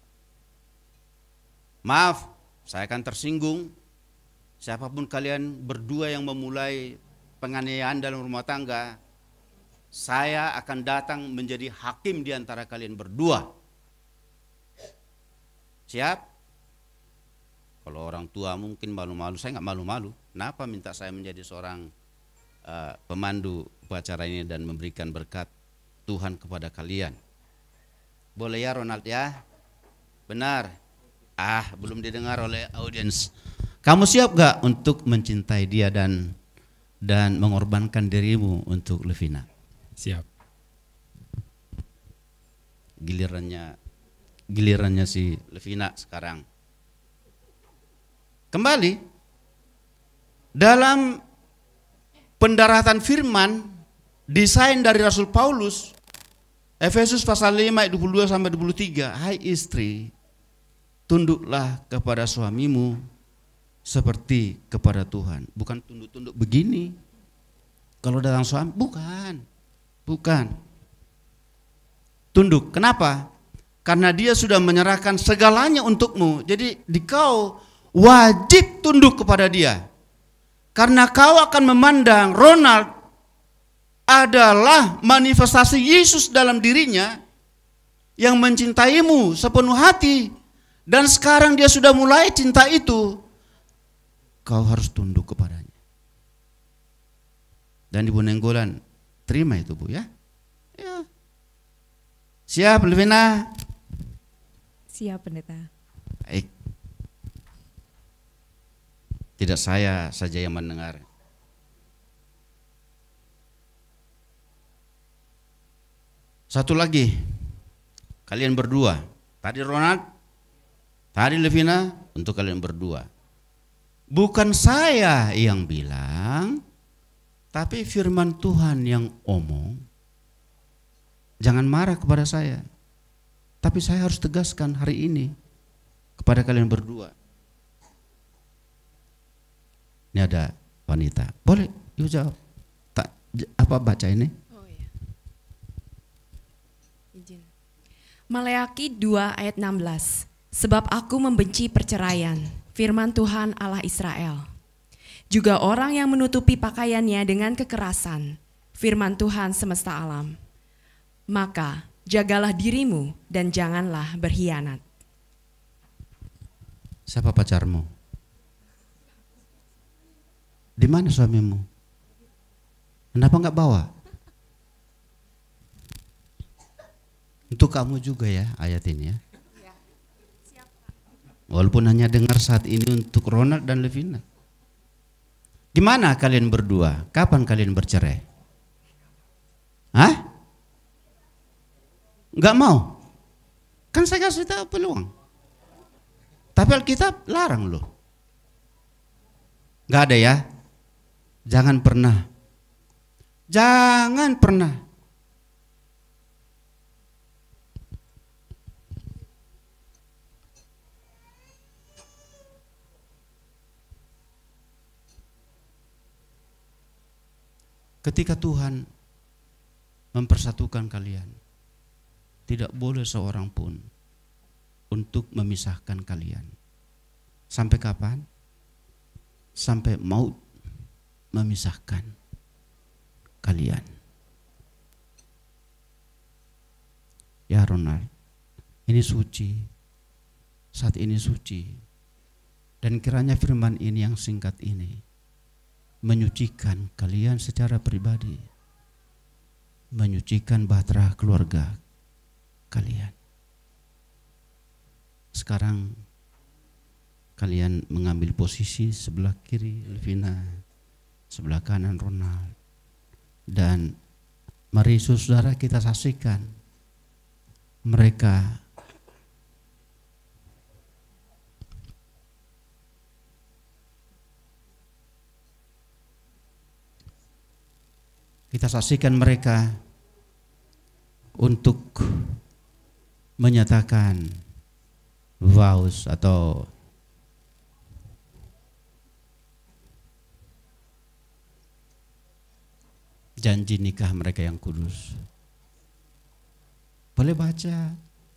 Maaf, saya akan tersinggung. Siapapun kalian berdua yang memulai penganiayaan dalam rumah tangga, saya akan datang menjadi hakim di antara kalian berdua. Siap? Kalau orang tua mungkin malu-malu, saya nggak malu-malu. Kenapa minta saya menjadi seorang pemandu upacara ini dan memberikan berkat Tuhan kepada kalian? Boleh ya Ronald ya? Benar? Belum didengar oleh audiens. Kamu siap gak untuk mencintai dia dan mengorbankan dirimu untuk Levina? Siap. Gilirannya si Levina sekarang. Kembali dalam pendaratan firman desain dari Rasul Paulus, Efesus pasal 5 ayat 22 sampai 23, hai istri, tunduklah kepada suamimu seperti kepada Tuhan. Bukan tunduk-tunduk begini. Kalau datang suami, bukan. Tunduk. Kenapa? Karena dia sudah menyerahkan segalanya untukmu. Jadi kau wajib tunduk kepada dia. Karena kau akan memandang Ronald adalah manifestasi Yesus dalam dirinya yang mencintaimu sepenuh hati. Dan sekarang dia sudah mulai cinta itu. Kau harus tunduk kepadanya. Dan Ibu Nenggolan terima itu, Bu, ya. Ya. Siap, Levina? Siap, Pendeta. Baik. Tidak saya saja yang mendengar. Satu lagi, kalian berdua. Tadi Ronald, tadi Levina, untuk kalian berdua. Bukan saya yang bilang, tapi firman Tuhan yang omong. Jangan marah kepada saya. Tapi saya harus tegaskan hari ini kepada kalian berdua. Ini ada wanita. Boleh, yuk jawab. Apa baca ini? Oh iya. Izin. Maleaki 2 ayat 16. Sebab aku membenci perceraian, firman Tuhan Allah Israel. Juga orang yang menutupi pakaiannya dengan kekerasan, firman Tuhan semesta alam. Maka jagalah dirimu dan janganlah berkhianat. Siapa pacarmu? Di mana suamimu? Kenapa enggak bawa? Untuk kamu juga ya ayat ini ya. Walaupun hanya dengar saat ini untuk Ronald dan Levina. Gimana kalian berdua? Kapan kalian bercerai? Hah? Enggak mau? Kan saya kasih tahu peluang. Tapi Alkitab larang loh. Enggak ada ya? Jangan pernah. Jangan pernah. Ketika Tuhan mempersatukan kalian, tidak boleh seorang pun untuk memisahkan kalian. Sampai kapan? Sampai maut memisahkan kalian. Ya Ronald, ini suci. Saat ini suci. Dan kiranya firman ini yang singkat ini menyucikan kalian secara pribadi, menyucikan bahtera keluarga kalian. Sekarang kalian mengambil posisi sebelah kiri Levina, sebelah kanan Ronald, dan mari saudara kita saksikan mereka untuk menyatakan vows atau janji nikah mereka yang kudus. Boleh baca.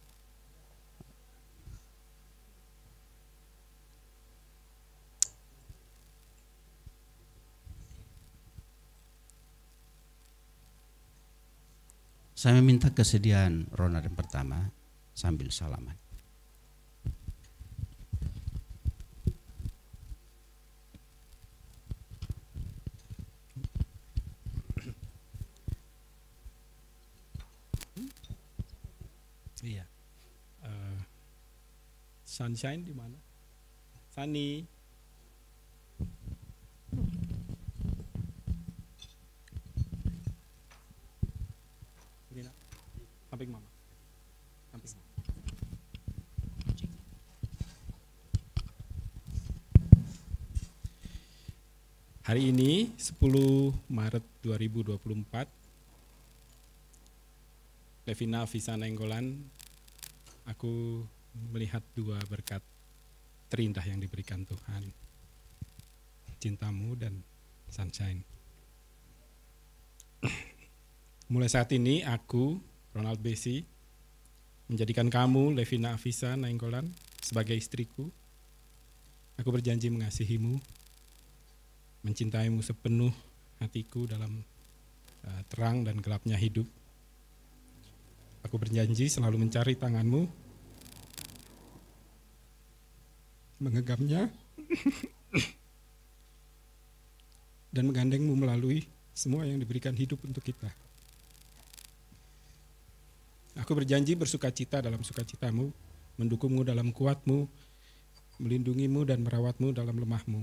Saya meminta kesediaan Ronald yang pertama sambil salaman. Iya. Sunshine di mana? Sunny. Lina, samping mama. Samping mama. Hari ini 10 Maret 2024, Levina, Avissa, Nainggolan, aku melihat dua berkat terindah yang diberikan Tuhan. Cintamu dan sunshine. Mulai saat ini aku, Ronald, Bessie, menjadikan kamu, Levina, Avissa, Nainggolan, sebagai istriku. Aku berjanji mengasihimu, mencintaimu sepenuh hatiku dalam terang dan gelapnya hidup. Aku berjanji selalu mencari tanganmu, mengegapnya, dan menggandengmu melalui semua yang diberikan hidup untuk kita. Aku berjanji bersukacita dalam sukacitamu, mendukungmu dalam kuatmu, melindungimu dan merawatmu dalam lemahmu.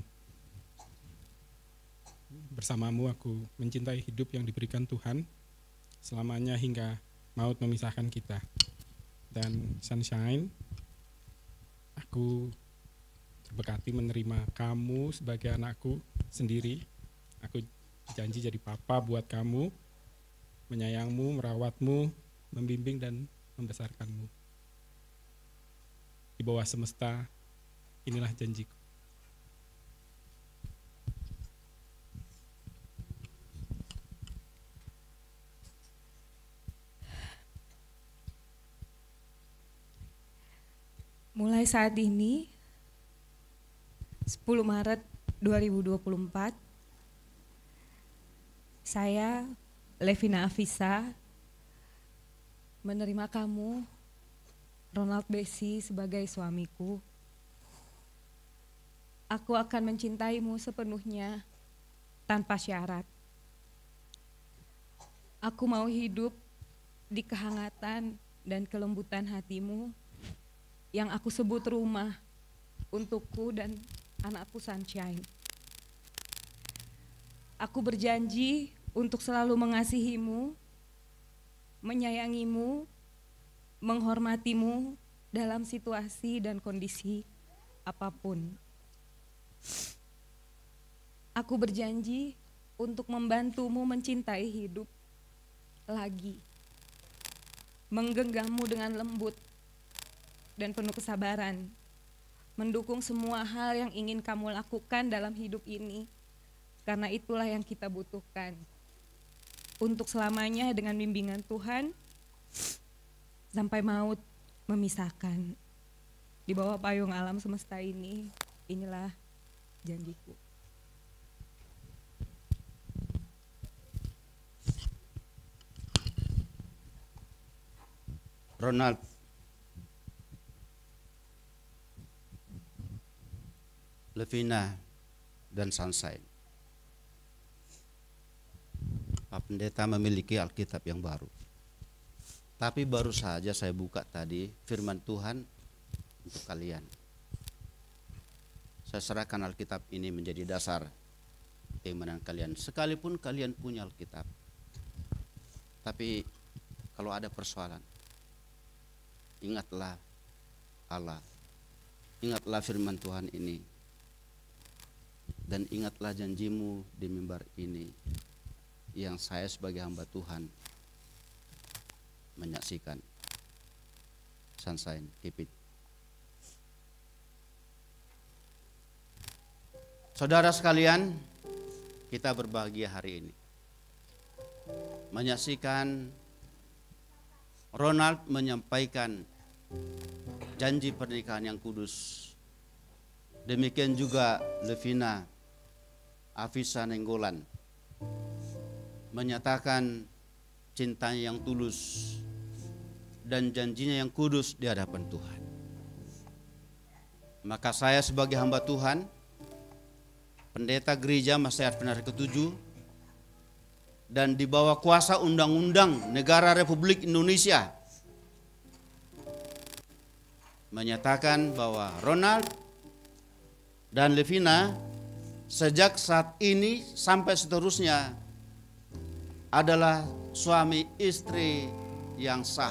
Bersamamu aku mencintai hidup yang diberikan Tuhan selamanya hingga maut memisahkan kita. Dan sunshine, aku berkati menerima kamu sebagai anakku sendiri. Aku janji jadi papa buat kamu, menyayangmu, merawatmu, membimbing dan membesarkanmu. Di bawah semesta, inilah janjiku. Mulai saat ini, 10 Maret 2024, saya, Levina, Avissa, menerima kamu, Ronald, Bessie, sebagai suamiku. Aku akan mencintaimu sepenuhnya, tanpa syarat. Aku mau hidup di kehangatan dan kelembutan hatimu, yang aku sebut rumah untukku dan anakku Sunshine. Aku berjanji untuk selalu mengasihimu, menyayangimu, menghormatimu dalam situasi dan kondisi apapun. Aku berjanji untuk membantumu mencintai hidup lagi, menggenggammu dengan lembut dan penuh kesabaran, mendukung semua hal yang ingin kamu lakukan dalam hidup ini, karena itulah yang kita butuhkan. Untuk selamanya dengan bimbingan Tuhan, sampai maut memisahkan. Di bawah payung alam semesta ini, inilah janjiku. Ronald, Levina, dan Sunshine. Pak Pendeta memiliki Alkitab yang baru. Tapi baru saja saya buka tadi firman Tuhan untuk kalian. Saya serahkan Alkitab ini menjadi dasar keimanan kalian. Sekalipun kalian punya Alkitab, tapi kalau ada persoalan, ingatlah Allah, ingatlah firman Tuhan ini, dan ingatlah janjimu di mimbar ini yang saya sebagai hamba Tuhan menyaksikan. Sunshine, keep it. Saudara sekalian, kita berbahagia hari ini menyaksikan Ronald menyampaikan janji pernikahan yang kudus. Demikian juga Levina, Avissa, Nainggolan menyatakan cintanya yang tulus dan janjinya yang kudus di hadapan Tuhan. Maka saya sebagai hamba Tuhan, pendeta gereja Masyarakat Benar ke-7, dan di bawah kuasa undang-undang negara Republik Indonesia, menyatakan bahwa Ronald dan Levina sejak saat ini sampai seterusnya adalah suami istri yang sah.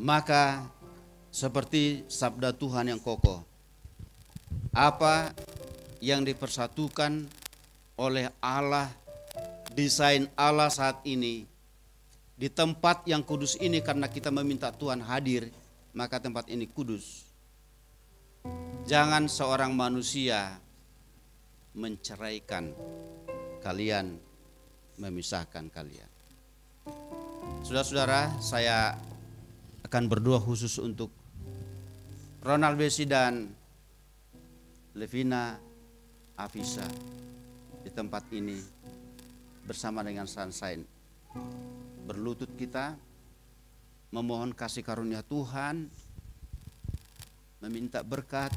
Maka seperti sabda Tuhan yang kokoh, apa yang dipersatukan oleh Allah, desain Allah saat ini di tempat yang kudus ini, karena kita meminta Tuhan hadir, maka tempat ini kudus. Jangan seorang manusia menceraikan kalian, memisahkan kalian. Saudara-saudara, saya akan berdoa khusus untuk Ronald, Bessie dan Levina, Avissa di tempat ini bersama dengan Sunshine. Berlutut kita memohon kasih karunia Tuhan, meminta berkat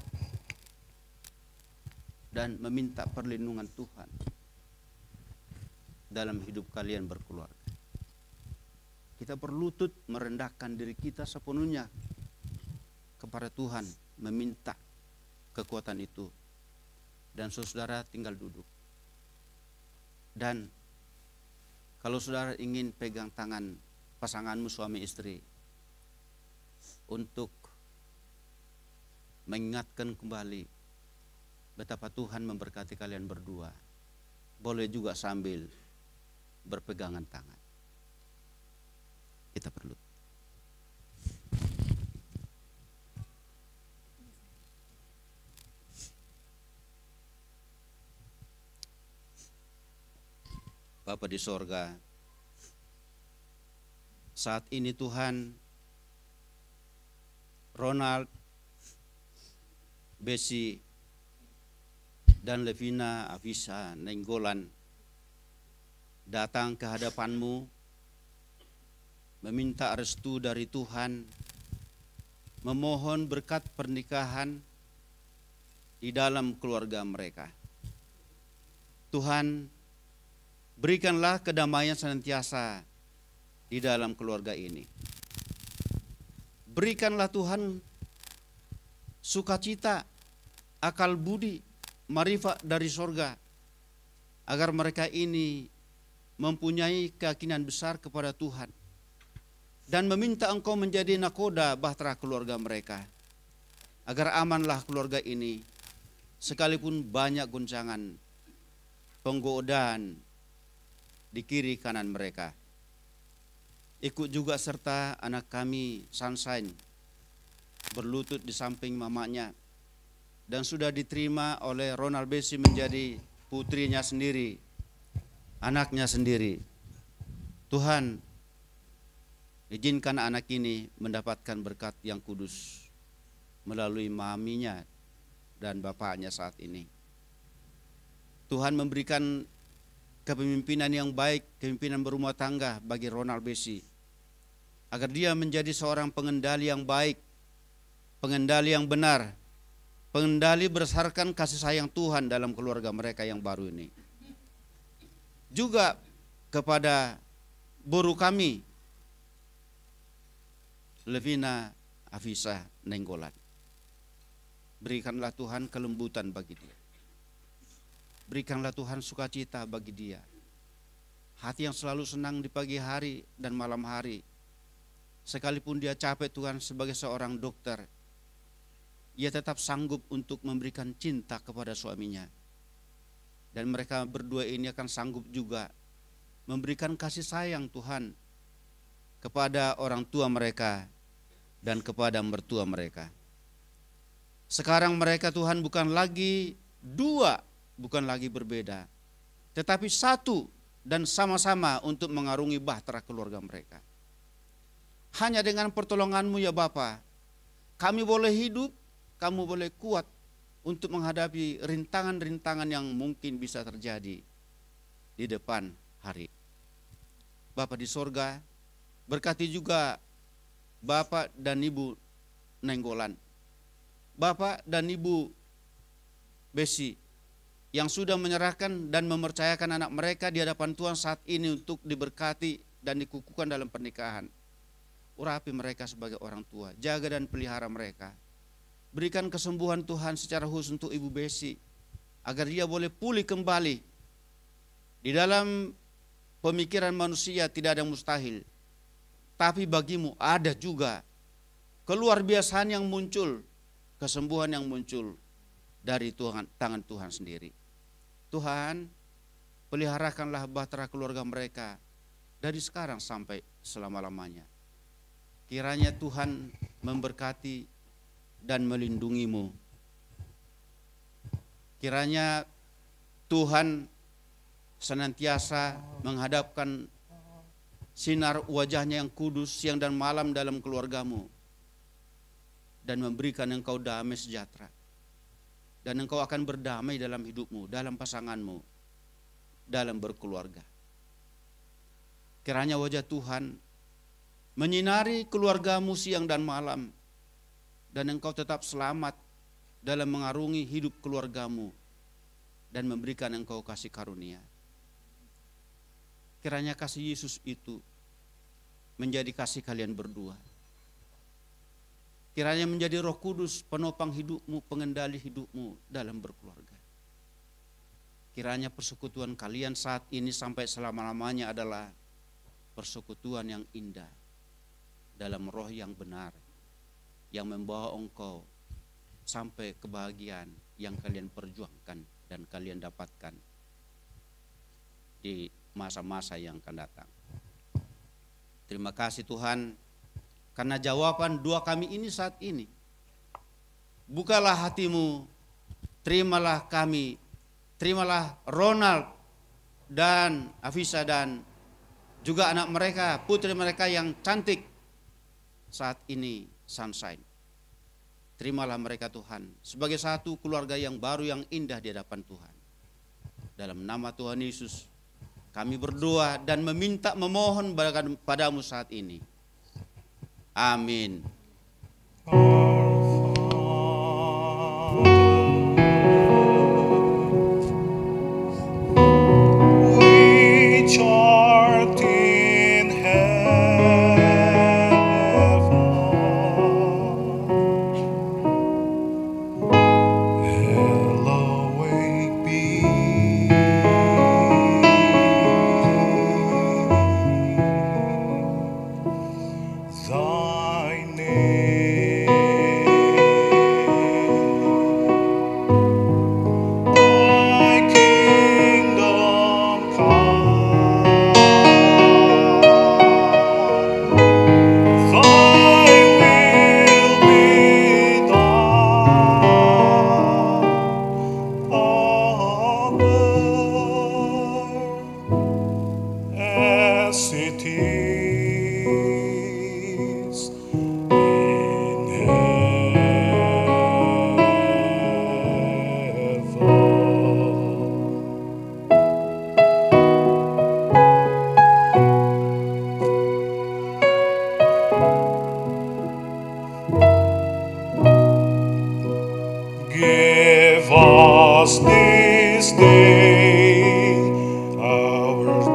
dan meminta perlindungan Tuhan dalam hidup kalian berkeluarga. Kita berlutut merendahkan diri kita sepenuhnya kepada Tuhan, meminta kekuatan itu. Dan saudara tinggal duduk. Dan kalau saudara ingin pegang tangan pasanganmu suami istri untuk mengingatkan kembali betapa Tuhan memberkati kalian berdua, boleh juga sambil berpegangan tangan. Kita perlu. Bapa di sorga, saat ini Tuhan, Ronald, Bessie, dan Levina, Avissa, Nenggolan datang ke hadapan-Mu, meminta restu dari Tuhan, memohon berkat pernikahan di dalam keluarga mereka. Tuhan, berikanlah kedamaian senantiasa di dalam keluarga ini. Berikanlah Tuhan sukacita, akal budi, marifat dari sorga, agar mereka ini mempunyai keyakinan besar kepada Tuhan dan meminta Engkau menjadi nakoda bahtera keluarga mereka, agar amanlah keluarga ini sekalipun banyak goncangan, penggodaan di kiri kanan mereka. Ikut juga serta anak kami Sunshine berlutut di samping mamanya dan sudah diterima oleh Ronald, Bessie menjadi putrinya sendiri, anaknya sendiri. Tuhan, izinkan anak ini mendapatkan berkat yang kudus melalui maminya dan bapaknya saat ini. Tuhan memberikan kepemimpinan yang baik, kepemimpinan berumah tangga bagi Ronald, Bessie, agar dia menjadi seorang pengendali yang baik, pengendali yang benar, pengendali berdasarkan kasih sayang Tuhan dalam keluarga mereka yang baru ini. Juga kepada buruh kami, Levina, Avissa, Nenggolan, berikanlah Tuhan kelembutan bagi dia. Berikanlah Tuhan sukacita bagi dia. Hati yang selalu senang di pagi hari dan malam hari. Sekalipun dia capek Tuhan sebagai seorang dokter, ia tetap sanggup untuk memberikan cinta kepada suaminya. Dan mereka berdua ini akan sanggup juga memberikan kasih sayang Tuhan kepada orang tua mereka dan kepada mertua mereka. Sekarang mereka Tuhan bukan lagi dua, bukan lagi berbeda, tetapi satu dan sama-sama untuk mengarungi bahtera keluarga mereka. Hanya dengan pertolongan-Mu ya Bapa, kami boleh hidup, kamu boleh kuat untuk menghadapi rintangan-rintangan yang mungkin bisa terjadi di depan hari. Bapa di sorga, berkati juga Bapak dan Ibu Nenggolan, Bapak dan Ibu Bessie, yang sudah menyerahkan dan mempercayakan anak mereka di hadapan Tuhan saat ini untuk diberkati dan dikukuhkan dalam pernikahan. Urapi mereka sebagai orang tua, jaga dan pelihara mereka. Berikan kesembuhan Tuhan secara khusus untuk Ibu Bessie, agar dia boleh pulih kembali. Di dalam pemikiran manusia tidak ada yang mustahil, tapi bagimu ada juga keluar biasaan yang muncul, kesembuhan yang muncul dari Tuhan, tangan Tuhan sendiri. Tuhan, peliharakanlah bahtera keluarga mereka dari sekarang sampai selama-lamanya. Kiranya Tuhan memberkati dan melindungimu. Kiranya Tuhan senantiasa menghadapkan sinar wajahnya yang kudus siang dan malam dalam keluargamu, dan memberikan engkau damai sejahtera. Dan engkau akan berdamai dalam hidupmu, dalam pasanganmu, dalam berkeluarga. Kiranya wajah Tuhan menyinari keluargamu siang dan malam, dan engkau tetap selamat dalam mengarungi hidup keluargamu, dan memberikan engkau kasih karunia. Kiranya kasih Yesus itu menjadi kasih kalian berdua. Kiranya menjadi Roh Kudus penopang hidupmu, pengendali hidupmu dalam berkeluarga. Kiranya persekutuan kalian saat ini sampai selama-lamanya adalah persekutuan yang indah dalam roh yang benar, yang membawa engkau sampai kebahagiaan yang kalian perjuangkan dan kalian dapatkan di masa-masa yang akan datang. Terima kasih Tuhan, karena jawaban doa kami ini saat ini. Bukalah hatimu, terimalah kami, terimalah Ronald dan Avissa dan juga anak mereka, putri mereka yang cantik saat ini, Sunshine. Terimalah mereka Tuhan sebagai satu keluarga yang baru yang indah di hadapan Tuhan. Dalam nama Tuhan Yesus kami berdoa dan memohon padamu saat ini. Amin. Which art in heaven, hallowed be thy name. Thy kingdom come. Thy will be done on earth as it is in heaven. Give us this day our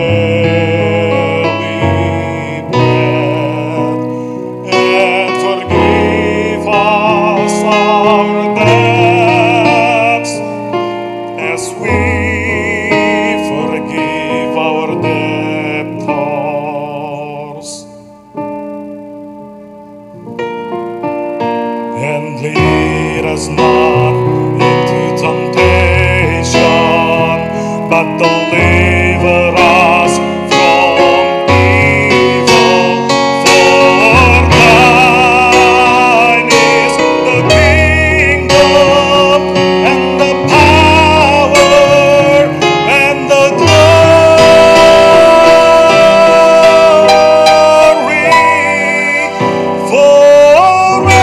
daily bread, and forgive us our debts as we forgive our debtors. And lead us not into temptation, but deliver us from evil. For thine is the kingdom and the power and the glory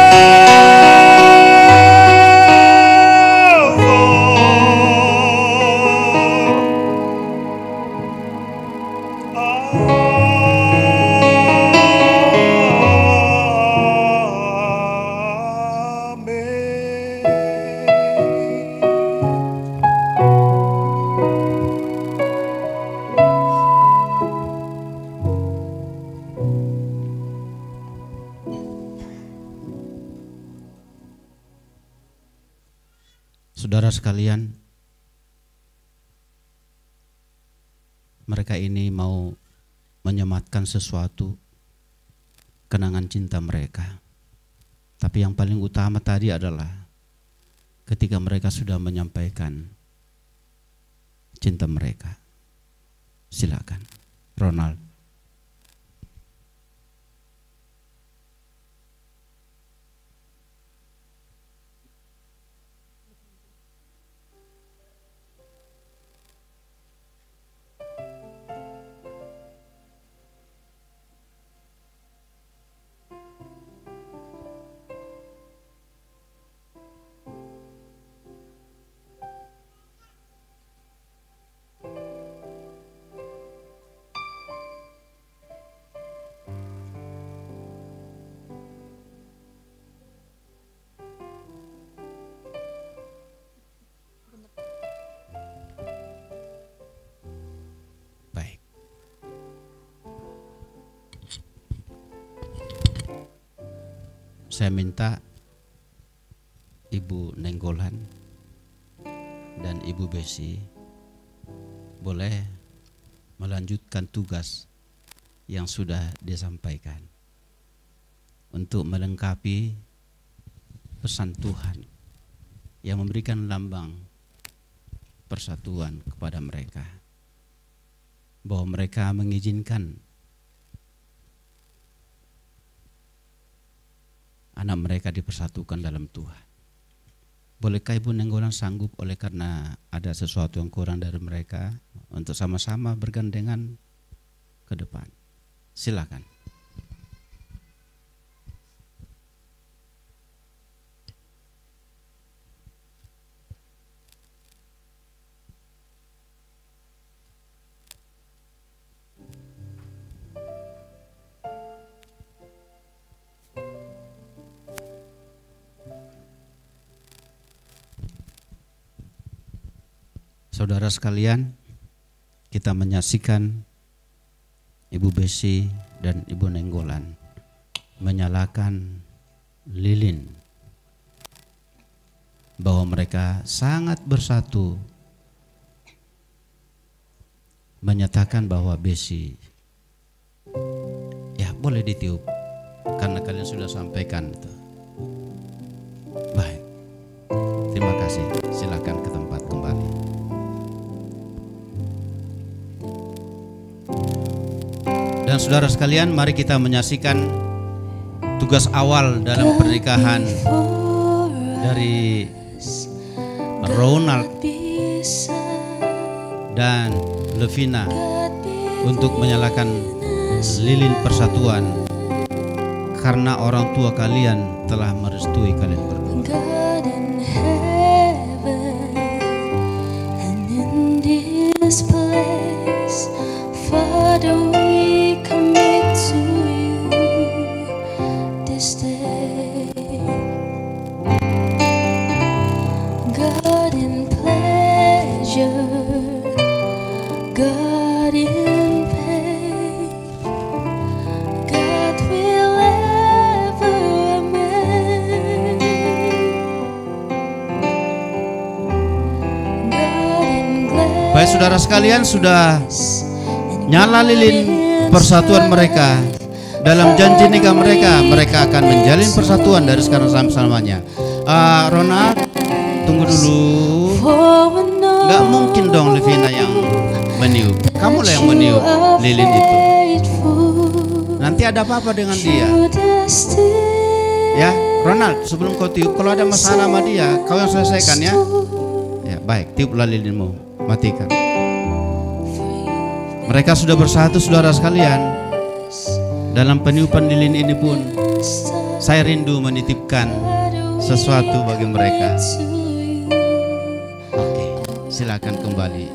Saudara sekalian, mereka ini mau menyematkan sesuatu kenangan cinta mereka. Tapi yang paling utama tadi adalah ketika mereka sudah menyampaikan cinta mereka. Silakan, Ronald. Saya minta Ibu Nenggolan dan Ibu Bessie boleh melanjutkan tugas yang sudah disampaikan untuk melengkapi pesan Tuhan yang memberikan lambang persatuan kepada mereka, bahwa mereka mengizinkan anak mereka dipersatukan dalam Tuhan. Bolehkah Ibu Nenggolan sanggup oleh karena ada sesuatu yang kurang dari mereka untuk sama-sama bergandengan ke depan? Silakan. Saudara sekalian, kita menyaksikan Ibu Bessie dan Ibu Nenggolan menyalakan lilin, bahwa mereka sangat bersatu, menyatakan bahwa Bessie, ya boleh ditiup karena kalian sudah sampaikan itu. Baik, terima kasih. Silakan ke tempat kembali. Dan saudara sekalian, mari kita menyaksikan tugas awal dalam pernikahan dari Ronald dan Levina untuk menyalakan lilin persatuan, karena orang tua kalian telah merestui kalian berdua. Baik saudara sekalian, sudah nyala lilin persatuan mereka. Dalam janji nikah mereka akan menjalin persatuan dari sekarang sampai selamanya. Ronald, tunggu dulu. Gak mungkin dong Levina yang meniup. Kamulah yang meniup lilin itu. Nanti ada apa-apa dengan dia. Ya, Ronald, sebelum kau tiup, kalau ada masalah sama dia, kau yang selesaikan ya. Ya, baik, tiuplah lilinmu. Matikan. Mereka sudah bersatu saudara sekalian. Dalam peniupan lilin ini pun saya rindu menitipkan sesuatu bagi mereka. Oke, silakan kembali.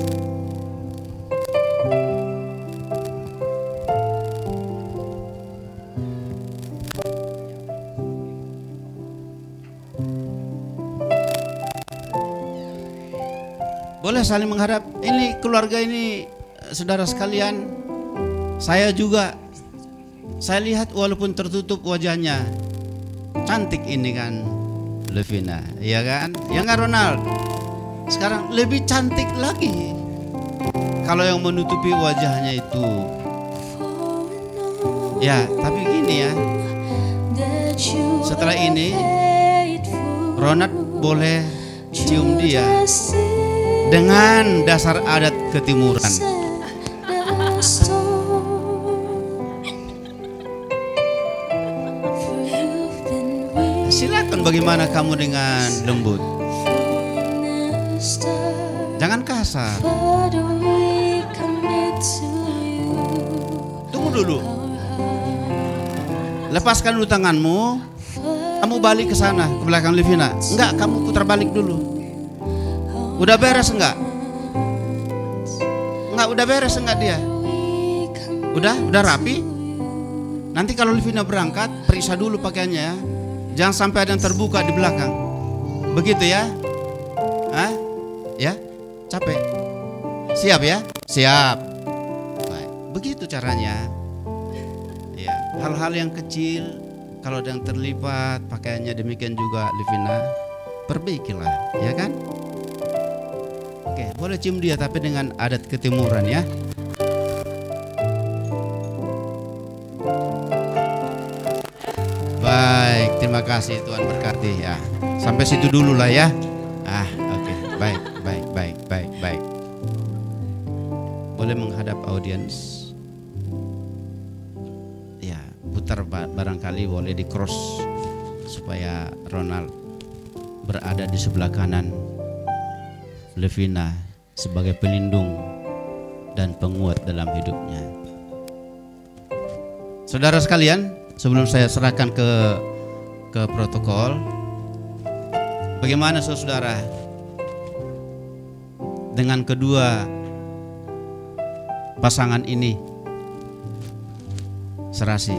Boleh saling menghadap. Ini keluarga ini, saudara sekalian, saya juga, saya lihat walaupun tertutup wajahnya, cantik ini kan Levina, ya kan? Ya nggak Ronald? Sekarang lebih cantik lagi. Kalau yang menutupi wajahnya itu Ya, tapi gini ya. Setelah ini Ronald boleh cium dia dengan dasar adat ketimuran. Silakan bagaimana kamu dengan lembut. Jangan kasar. Tunggu dulu. Lepaskan dulu tanganmu. Kamu balik ke sana, ke belakang Levina. Enggak, kamu putar balik dulu. Udah beres enggak? Enggak, udah beres enggak dia? Udah rapi? Nanti kalau Levina berangkat, periksa dulu pakaiannya ya. Jangan sampai ada yang terbuka di belakang. Begitu ya? Hah? Ya? Capek? Siap ya? Siap. Baik. Begitu caranya. Ya, hal-hal yang kecil kalau ada yang terlibat pakaiannya, demikian juga Levina, perbaikilah, ya kan? Oke, boleh cium dia tapi dengan adat ketimuran ya. Baik, terima kasih, Tuhan berkati ya. Sampai situ dulu lah ya. Oke, baik. Boleh menghadap audiens. Ya, putar barangkali boleh di cross supaya Ronald berada di sebelah kanan Levina sebagai pelindung dan penguat dalam hidupnya. Saudara sekalian, sebelum saya serahkan ke protokol, bagaimana saudara dengan kedua pasangan ini? Serasi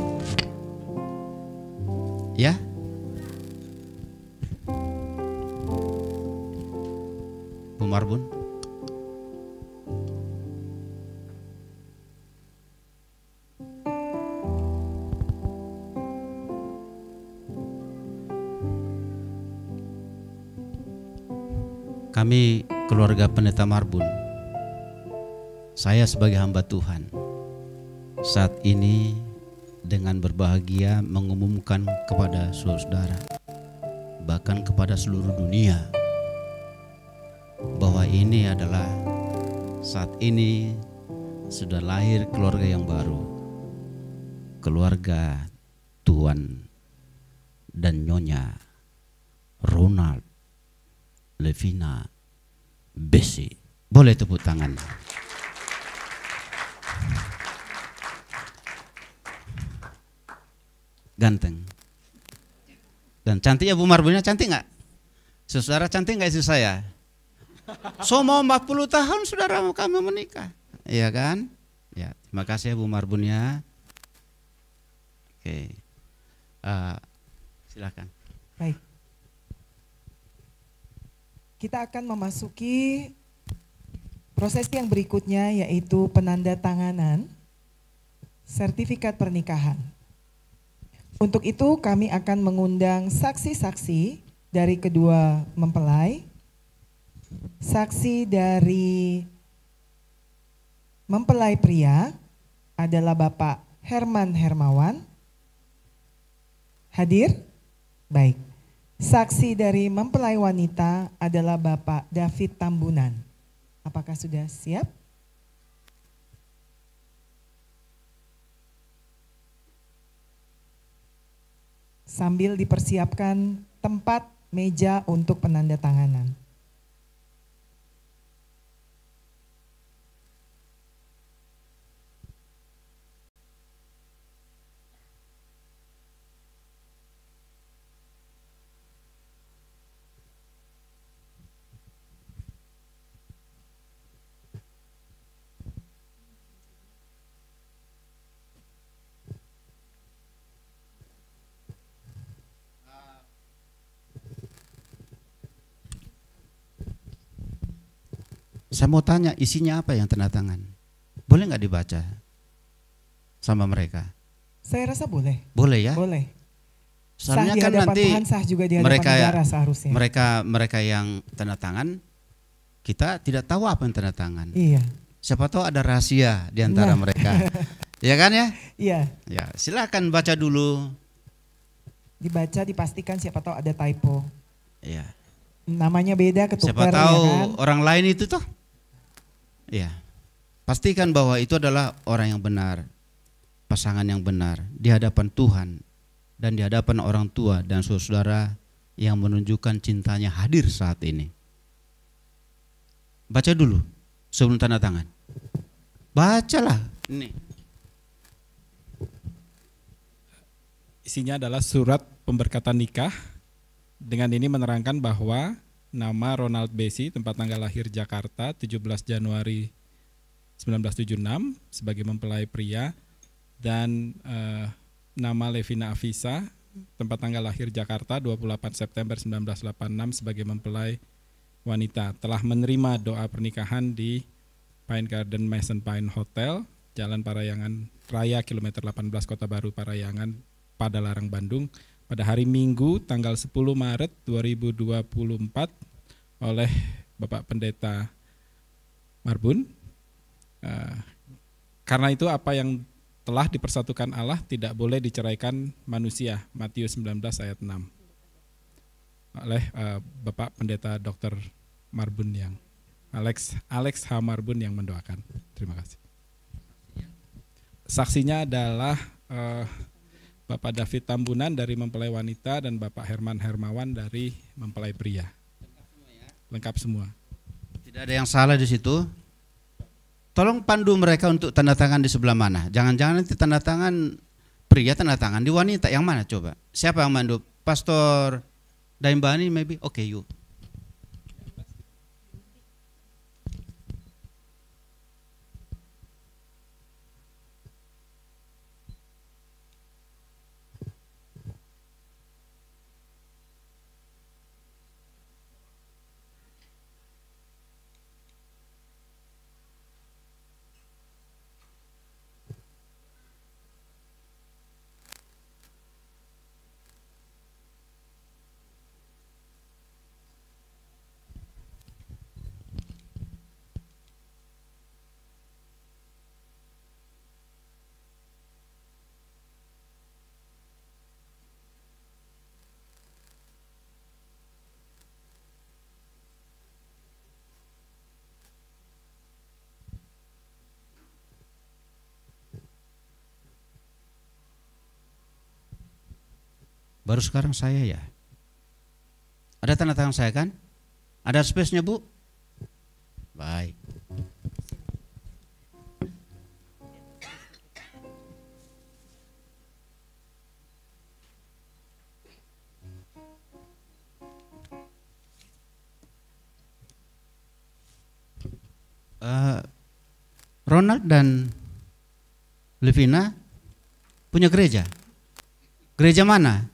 ya? Bu Marbun, kami keluarga Pendeta Marbun, saya sebagai hamba Tuhan saat ini dengan berbahagia mengumumkan kepada saudara, bahkan kepada seluruh dunia, bahwa ini adalah saat ini sudah lahir keluarga yang baru, keluarga Tuan dan Nyonya Ronald, Levina, Bessie. Boleh tepuk tangan. Ganteng dan cantik ya Bu Marbunnya, cantik nggak? Saudara cantik nggak istri saya? So mau 40 tahun saudara kami menikah, iya kan? Ya, terima kasih ya Bu Marbunnya. Oke, silakan. Baik. Kita akan memasuki prosesi yang berikutnya, yaitu penandatanganan sertifikat pernikahan. Untuk itu kami akan mengundang saksi-saksi dari kedua mempelai. Saksi dari mempelai pria adalah Bapak Herman Hermawan. Hadir? Baik. Saksi dari mempelai wanita adalah Bapak David Tambunan. Apakah sudah siap? Sambil dipersiapkan tempat meja untuk penandatanganan. Saya mau tanya isinya apa yang tanda tangan? Boleh nggak dibaca sama mereka? Saya rasa boleh. Boleh ya? Boleh. Soalnya Sah kan nanti Tuhan, sah juga di hadapan negara seharusnya. mereka yang tanda tangan, kita tidak tahu apa yang tanda tangan. Iya. Siapa tahu ada rahasia di antara mereka. Ya kan ya? Iya, Ya, silakan baca dulu. dibaca dipastikan siapa tahu ada typo. Ya. Namanya beda ketuker Siapa ya tahu kan? orang lain itu toh. Ya. Pastikan bahwa itu adalah orang yang benar, pasangan yang benar di hadapan Tuhan dan di hadapan orang tua dan saudara yang menunjukkan cintanya hadir saat ini. Baca dulu sebelum tanda tangan. Bacalah. Ini. Isinya adalah surat pemberkatan nikah. Dengan ini menerangkan bahwa nama Ronald Bessie, tempat tanggal lahir Jakarta 17 Januari 1976 sebagai mempelai pria, dan nama Levina Avissa, tempat tanggal lahir Jakarta 28 September 1986 sebagai mempelai wanita, telah menerima doa pernikahan di Pine Garden Mason Pine Hotel, Jalan Parayangan Raya, kilometer 18, Kota Baru Parayangan, Padalarang, Bandung, pada hari Minggu tanggal 10 Maret 2024 oleh Bapak Pendeta Marbun. Karena itu apa yang telah dipersatukan Allah tidak boleh diceraikan manusia, Matius 19 ayat 6. Oleh Bapak Pendeta Dr. Marbun yang Alex H. Marbun yang mendoakan. Terima kasih. Saksinya adalah Bapak David Tambunan dari mempelai wanita dan Bapak Herman Hermawan dari mempelai pria. Lengkap semua. Tidak ada yang salah di situ. Tolong pandu mereka untuk tanda tangan di sebelah mana. Jangan-jangan nanti tanda tangan pria, tanda tangan di wanita. Yang mana coba? Siapa yang mandu? Pastor Daimbani maybe? Oke, yuk. Baru sekarang saya ya. Ada tanda tangan saya kan? Ada space-nya, Bu? Baik. Ronald dan Levina punya gereja. Gereja mana?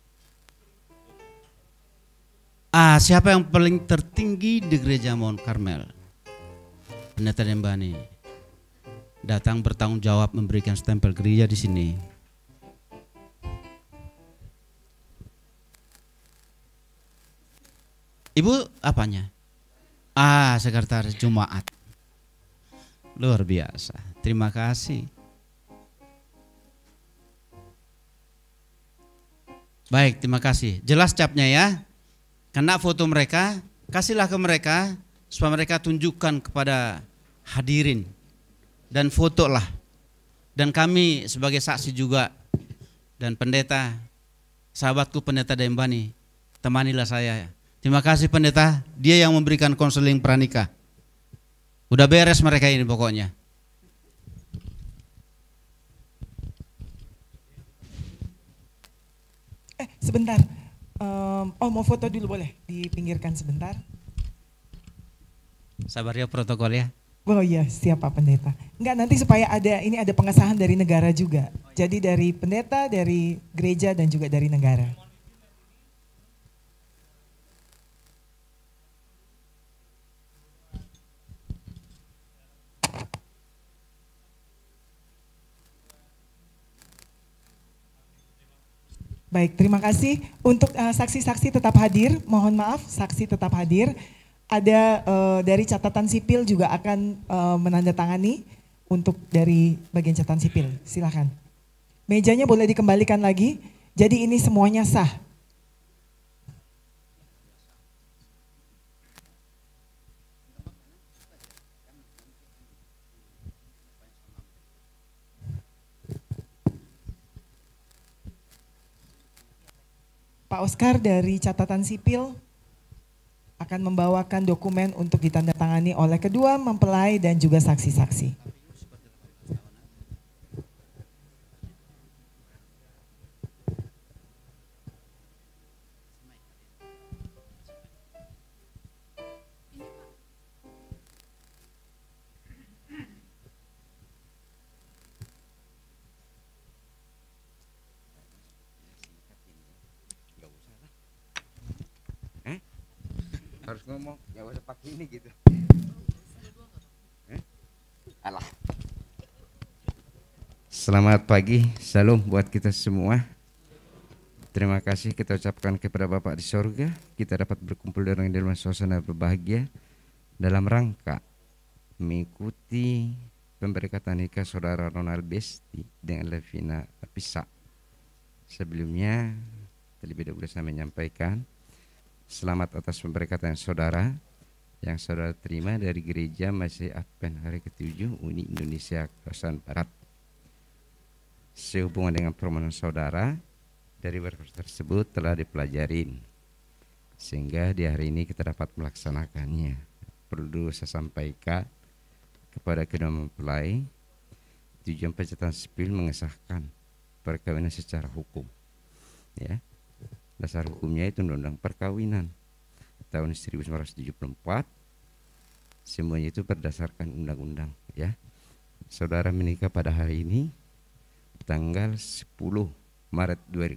Siapa yang paling tertinggi di gereja Mount Carmel? Pendeta Dembani datang bertanggung jawab memberikan stempel gereja di sini. Ibu apanya? Sekretaris Jumat. Luar biasa. Terima kasih. Baik, terima kasih. Jelas capnya ya. Kena foto mereka, kasihlah ke mereka supaya mereka tunjukkan kepada hadirin dan fotolah. Dan kami sebagai saksi juga dan pendeta, sahabatku Pendeta Dembani, temanilah saya. Terima kasih pendeta, dia yang memberikan konseling pranikah. Udah beres mereka ini pokoknya. Sebentar. Mau foto dulu boleh? Dipinggirkan sebentar. Sabar ya protokol ya. Oh iya, siap Pak Pendeta. Enggak, nanti supaya ada pengesahan dari negara juga. Jadi dari pendeta, dari gereja dan juga dari negara. Baik, terima kasih. Untuk saksi-saksi tetap hadir, mohon maaf saksi tetap hadir. Ada dari catatan sipil juga akan menandatangani untuk dari bagian catatan sipil. Silakan. Mejanya boleh dikembalikan lagi. Jadi ini semuanya sah. Pak Oscar dari catatan sipil akan membawakan dokumen untuk ditandatangani oleh kedua mempelai dan juga saksi-saksi. Harus ngomong, ya usah pakai ini gitu. Alah. Selamat pagi, salam buat kita semua. Terima kasih kita ucapkan kepada Bapak di sorga. Kita dapat berkumpul dalam suasana berbahagia dalam rangka mengikuti pemberkatan nikah saudara Ronald Bessie dengan Levina Avissa. Sebelumnya terlebih dahulu saya menyampaikan selamat atas pemberkatan saudara yang saudara terima dari gereja Masih Advent hari ke-7 Uni Indonesia kawasan Barat. Sehubungan dengan permohonan saudara, dari berkas tersebut telah dipelajarin sehingga di hari ini kita dapat melaksanakannya. Perlu saya sampaikan kepada kedua mempelai, tujuan pencatatan sipil mengesahkan perkawinan secara hukum, ya. Dasar hukumnya itu Undang-Undang Perkawinan tahun 1974. Semuanya itu berdasarkan undang-undang, ya. Saudara menikah pada hari ini tanggal 10 Maret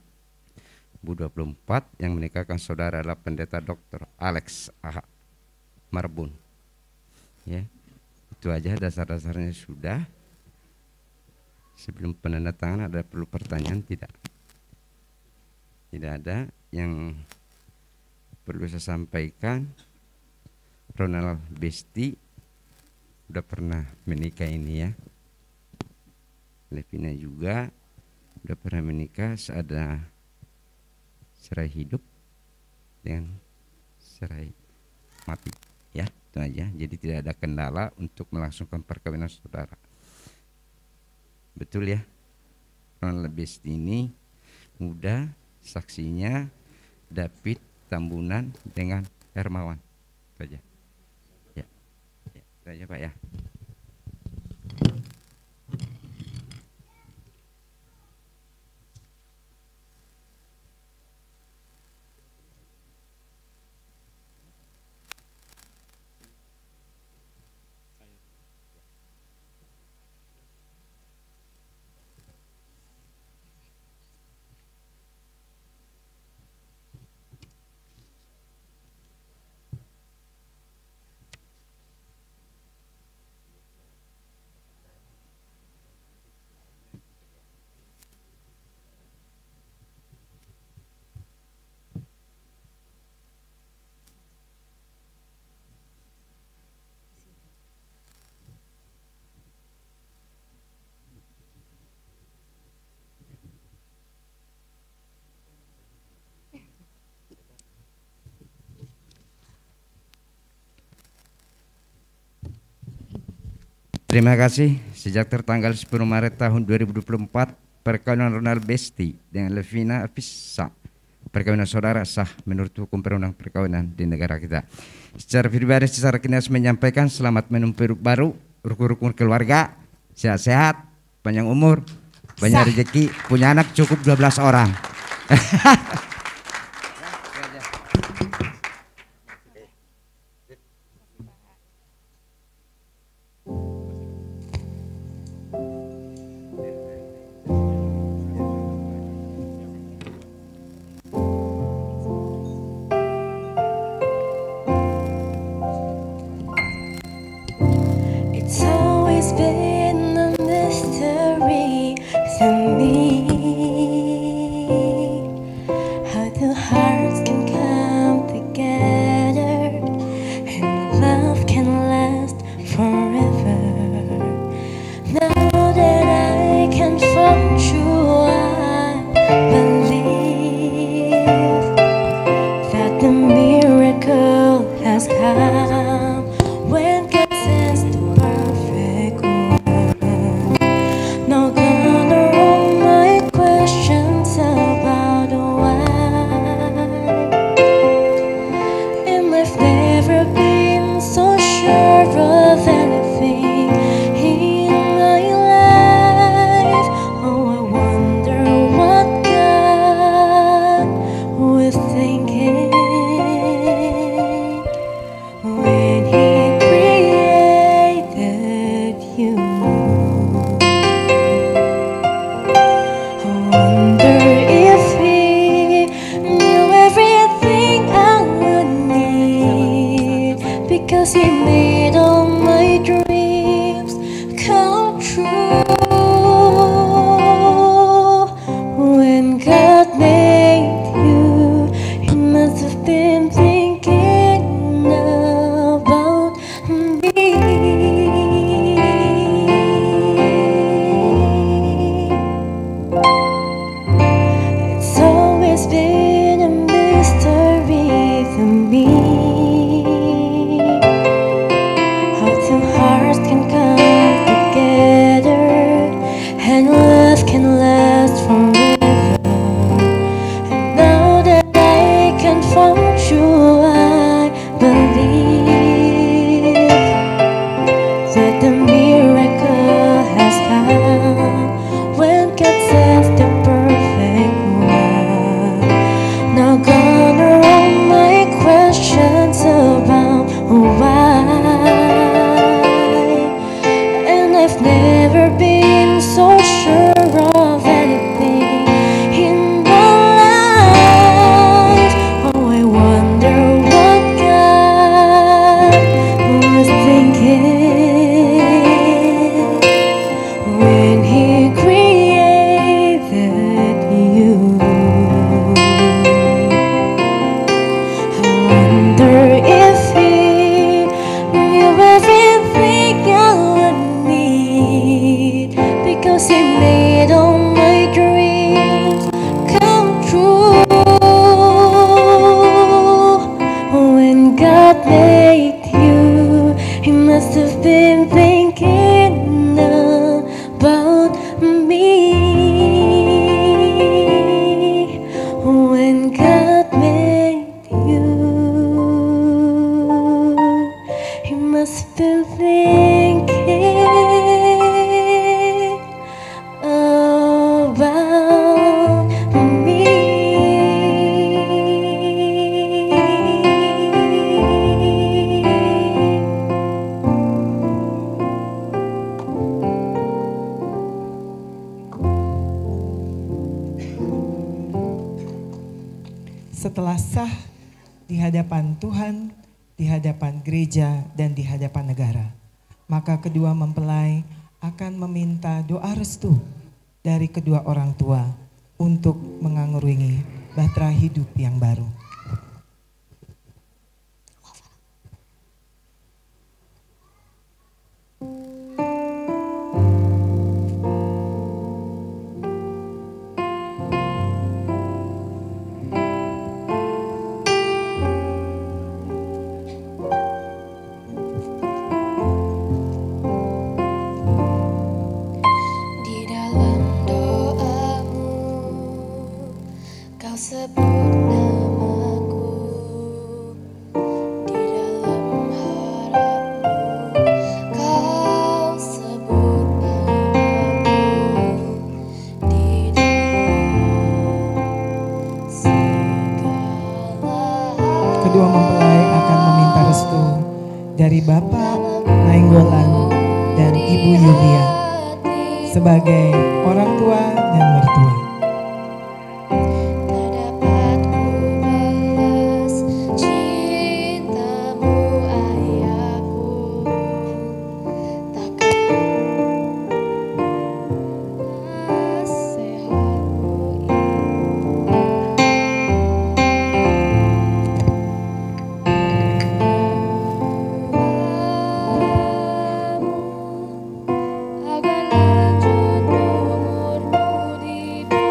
2024. Yang menikahkan saudara adalah Pendeta Dr. Alex A. Marbun, ya. Itu aja dasar-dasarnya sudah. Sebelum penandatangan ada perlu pertanyaan tidak? Tidak ada. Yang perlu saya sampaikan, Ronald Bessie udah pernah menikah ini, ya. Levina juga udah pernah menikah, ada cerai hidup dengan cerai mati, ya. Itu aja. Jadi tidak ada kendala untuk melangsungkan perkawinan saudara. Betul, ya. Ronald Bessie ini muda, saksinya David Tambunan dengan Hermawan. Itu aja. Ya. Itu aja, Pak, ya. Terima kasih. Sejak tertanggal 10 Maret tahun 2024, perkawinan Ronald Bessie dengan Levina Avissa, perkawinan saudara sah menurut hukum perundang perkawinan di negara kita. Secara pribadi, secara kinas menyampaikan selamat menempuh hidup baru, rukun-rukun keluarga, sehat-sehat, panjang umur, banyak rezeki, punya anak cukup 12 orang. It's always been a mystery to me has come when God sends the perfect one. Now gonna all my questions about why, and I've never been so sure of anything in my life. Oh, I wonder what God was thinking when He created you. I wonder if He knew everything I would need, because He made all my dreams come true. When God made you, He must have been thinking about me. It's always been a mystery to me how two hearts can come together and love can last forever. And now that I can find you, I believe that the miracle has come when God sends the perfect one. Now gone are all my questions about why, and I've never been so sure of anything in my life. Oh, I wonder what God was thinking when He created you. I wonder if He knew everything I would need, because He made all my dreams come true. When God made you, He must have been thinking about me. When God made you, He must have been thinking about me. Setelah sah di hadapan Tuhan, di hadapan gereja, dan di hadapan negara, maka kedua mempelai akan meminta doa restu dari kedua orang tua untuk mengarungi bahtera hidup yang baru. Di dalam doamu, kau sebut namaku. Di dalam harapmu, kau sebut namaku. Di dalam segala Kedua mempelai akan meminta restu dari Bapak Nainggolan dan Ibu Yulia sebagai orang tua dan mertua. tak dapat ku balas cintamu ayahku, takkan nasihatmu agar lanjut umurmu di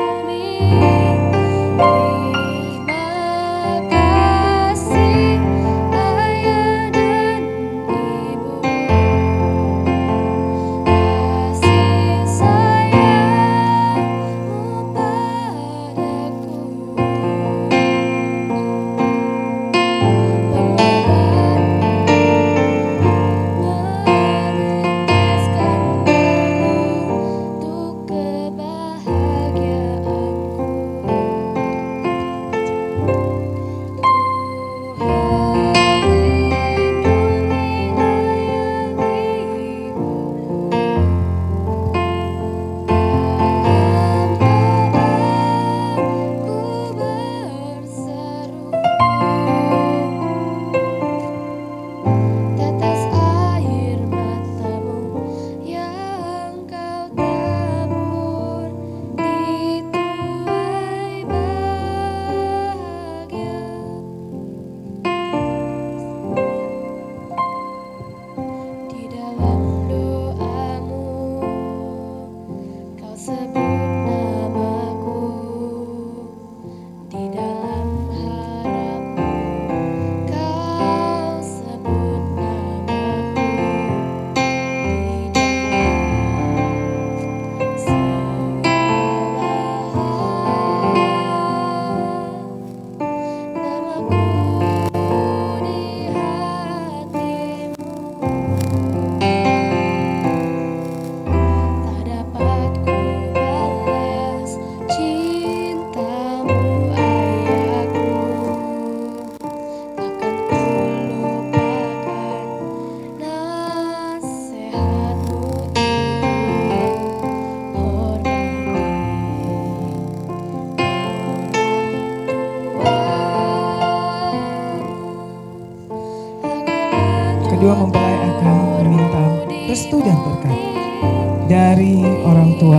kedua mempelai akan meminta restu dan berkat dari orang tua,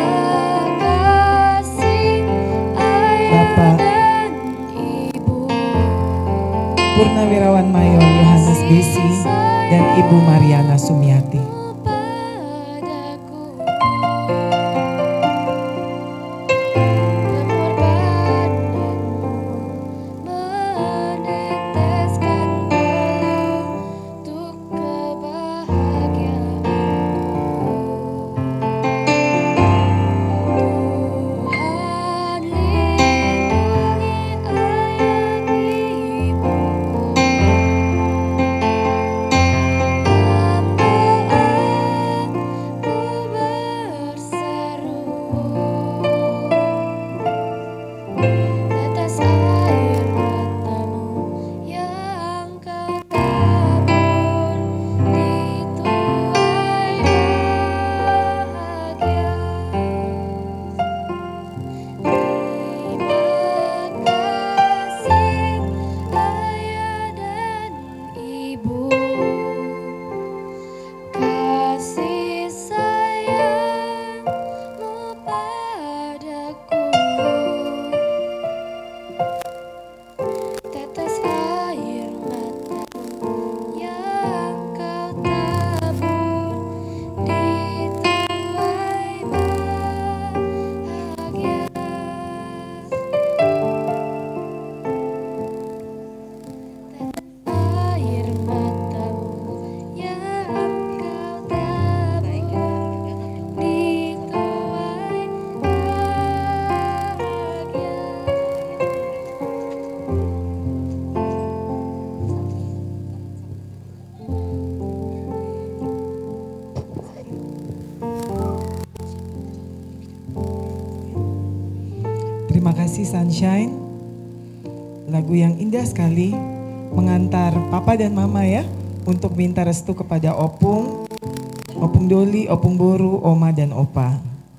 Bapak Purnawirawan Mayor Yohanes Bessie dan Ibu Mariana Sumiati. Terima kasih Sunshine, lagu yang indah sekali mengantar Papa dan Mama ya untuk minta restu kepada Opung, Opung Doli, Opung Boru, Oma dan Opa.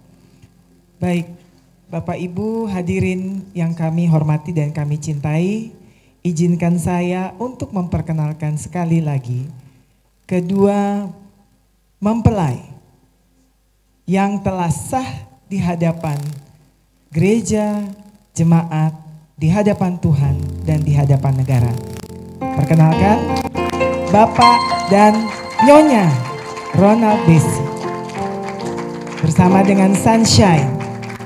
Baik, Bapak Ibu hadirin yang kami hormati dan kami cintai, izinkan saya untuk memperkenalkan sekali lagi kedua mempelai yang telah sah di hadapan gereja, jemaat, di hadapan Tuhan dan di hadapan negara. Perkenalkan, Bapak dan Nyonya Ronald Bessie bersama dengan Sunshine.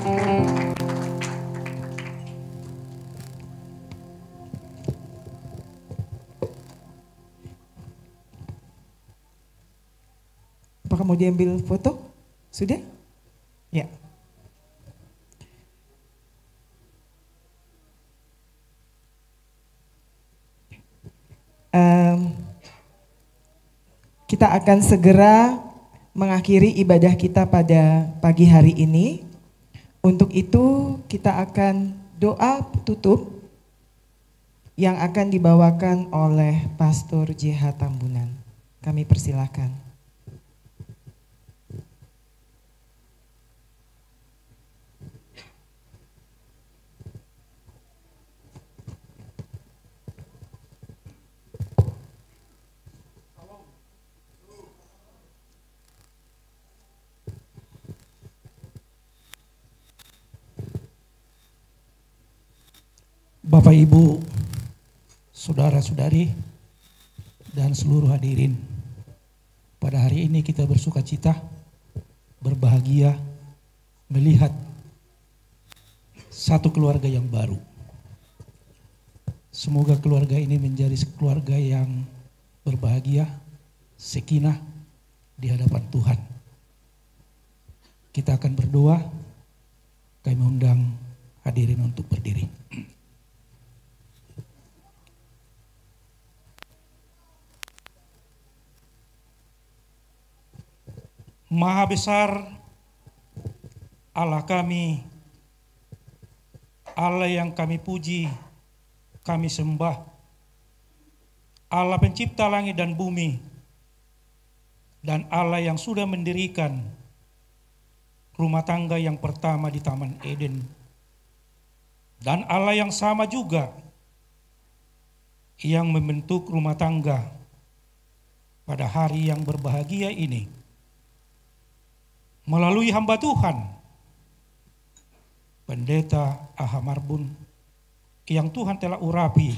Apakah mau diambil foto? Sudah? Ya. Kita akan segera mengakhiri ibadah kita pada pagi hari ini. Untuk itu kita akan doa tutup yang akan dibawakan oleh Pastor JH Tambunan. Kami persilahkan. Bapak Ibu, saudara-saudari, dan seluruh hadirin. Pada hari ini kita bersuka cita, berbahagia melihat satu keluarga yang baru. Semoga keluarga ini menjadi keluarga yang berbahagia, sakinah di hadapan Tuhan. Kita akan berdoa, kami mengundang hadirin untuk berdiri. Maha besar Allah kami, Allah yang kami puji, kami sembah, Allah pencipta langit dan bumi, dan Allah yang sudah mendirikan rumah tangga yang pertama di Taman Eden, dan Allah yang sama juga yang membentuk rumah tangga pada hari yang berbahagia ini melalui hamba Tuhan, Pendeta Aha Marbun, yang Tuhan telah urapi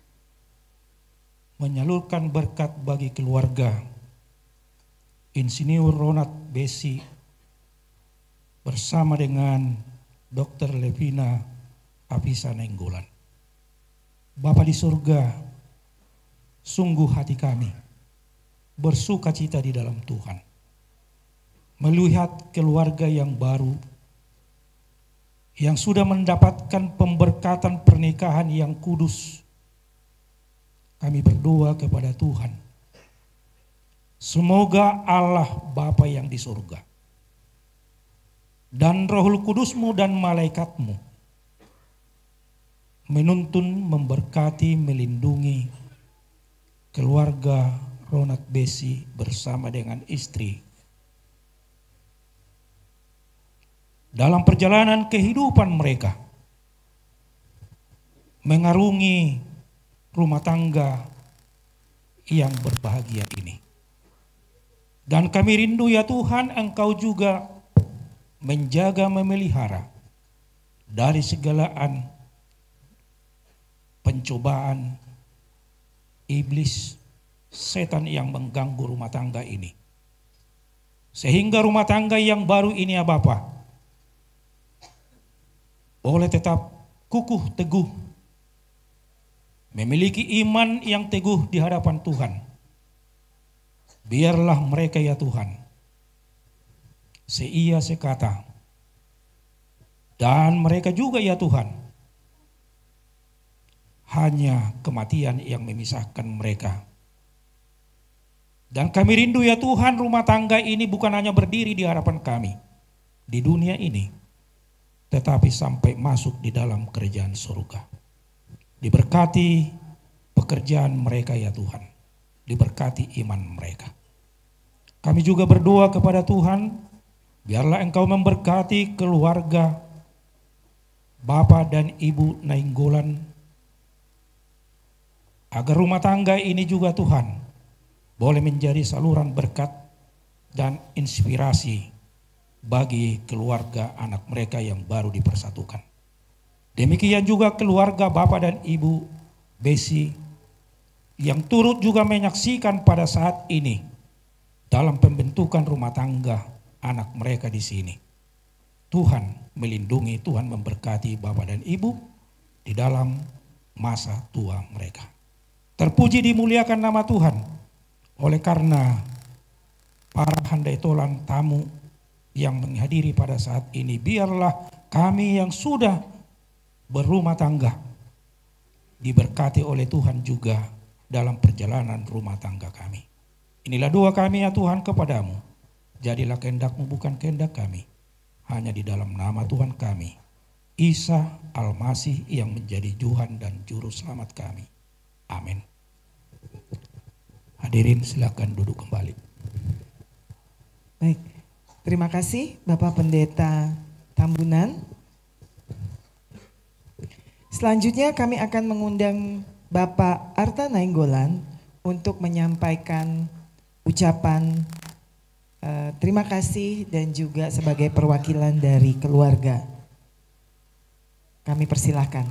menyalurkan berkat bagi keluarga Insinyur Ronald Bessie bersama dengan Dr. Levina Avissa Nainggolan. Bapa di surga, sungguh hati kami bersuka cita di dalam Tuhan melihat keluarga yang baru yang sudah mendapatkan pemberkatan pernikahan yang kudus. Kami berdoa kepada Tuhan, semoga Allah Bapa yang di surga dan Roh Kudus-Mu dan malaikat-Mu menuntun, memberkati, melindungi keluarga Ronald Bessie bersama dengan istri dalam perjalanan kehidupan mereka, mengarungi rumah tangga yang berbahagia ini. Dan kami rindu ya Tuhan, Engkau juga menjaga, memelihara dari segala pencobaan iblis, setan yang mengganggu rumah tangga ini. Sehingga rumah tangga yang baru ini ya Bapa, boleh tetap kukuh teguh, memiliki iman yang teguh di hadapan Tuhan. Biarlah mereka ya Tuhan seia sekata, dan mereka juga ya Tuhan hanya kematian yang memisahkan mereka. Dan kami rindu ya Tuhan, rumah tangga ini bukan hanya berdiri di hadapan kami di dunia ini, tetapi sampai masuk di dalam kerajaan surga. Diberkati pekerjaan mereka ya Tuhan, diberkati iman mereka. Kami juga berdoa kepada Tuhan, biarlah Engkau memberkati keluarga Bapak dan Ibu Nainggolan, agar rumah tangga ini juga Tuhan boleh menjadi saluran berkat dan inspirasi bagi keluarga anak mereka yang baru dipersatukan. Demikian juga keluarga Bapak dan Ibu Bessie yang turut juga menyaksikan pada saat ini dalam pembentukan rumah tangga anak mereka di sini. Tuhan melindungi, Tuhan memberkati Bapak dan Ibu di dalam masa tua mereka. Terpuji dimuliakan nama Tuhan oleh karena para handai tolan tamu yang menghadiri pada saat ini. Biarlah kami yang sudah berumah tangga diberkati oleh Tuhan juga dalam perjalanan rumah tangga kami. Inilah doa kami ya Tuhan kepadamu. Jadilah kehendak-Mu bukan kehendak kami. Hanya di dalam nama Tuhan kami, Isa Al-Masih yang menjadi Tuhan dan Juru Selamat kami. Amin. Hadirin silakan duduk kembali. Baik, terima kasih Bapak Pendeta Tambunan. Selanjutnya kami akan mengundang Bapak Arta Nainggolan untuk menyampaikan ucapan terima kasih dan juga sebagai perwakilan dari keluarga. Kami persilahkan.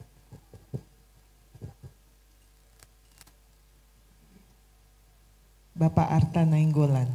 Bapak Arta Nainggolan.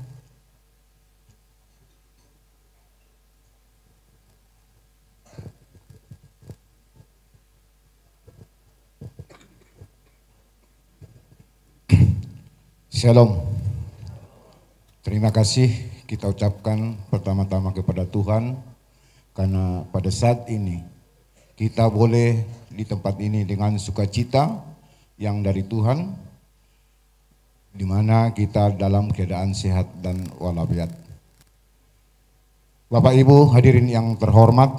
Shalom. Terima kasih kita ucapkan pertama-tama kepada Tuhan karena pada saat ini kita boleh di tempat ini dengan sukacita yang dari Tuhan, di mana kita dalam keadaan sehat dan walafiat. Bapak Ibu hadirin yang terhormat,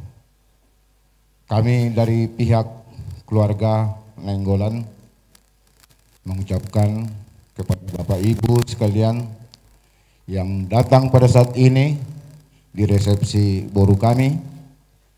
kami dari pihak keluarga Nainggolan mengucapkan kepada Bapak Ibu sekalian yang datang pada saat ini di resepsi boru kami,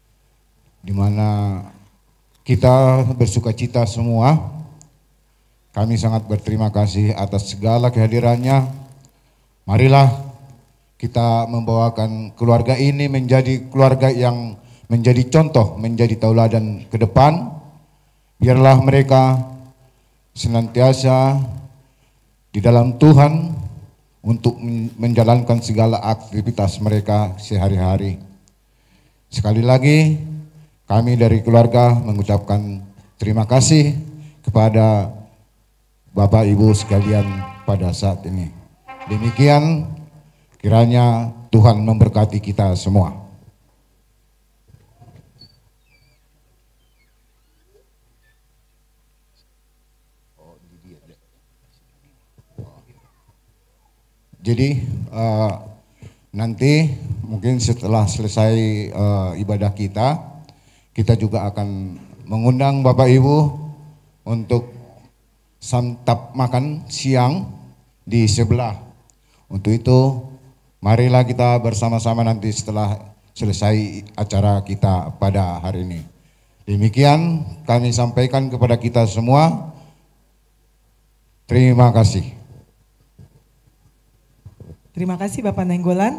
di mana kita bersukacita semua Kami sangat berterima kasih atas segala kehadirannya. Marilah kita membawakan keluarga ini menjadi keluarga yang menjadi contoh, menjadi tauladan ke depan. Biarlah mereka senantiasa di dalam Tuhan untuk menjalankan segala aktivitas mereka sehari-hari. Sekali lagi, kami dari keluarga mengucapkan terima kasih kepada Bapak Ibu sekalian pada saat ini. Demikian, kiranya Tuhan memberkati kita semua. Jadi nanti mungkin setelah selesai ibadah kita juga akan mengundang Bapak Ibu untuk santap makan siang di sebelah. Untuk itu marilah kita bersama-sama nanti setelah selesai acara kita pada hari ini. Demikian kami sampaikan kepada kita semua. Terima kasih. Terima kasih Bapak Nainggolan.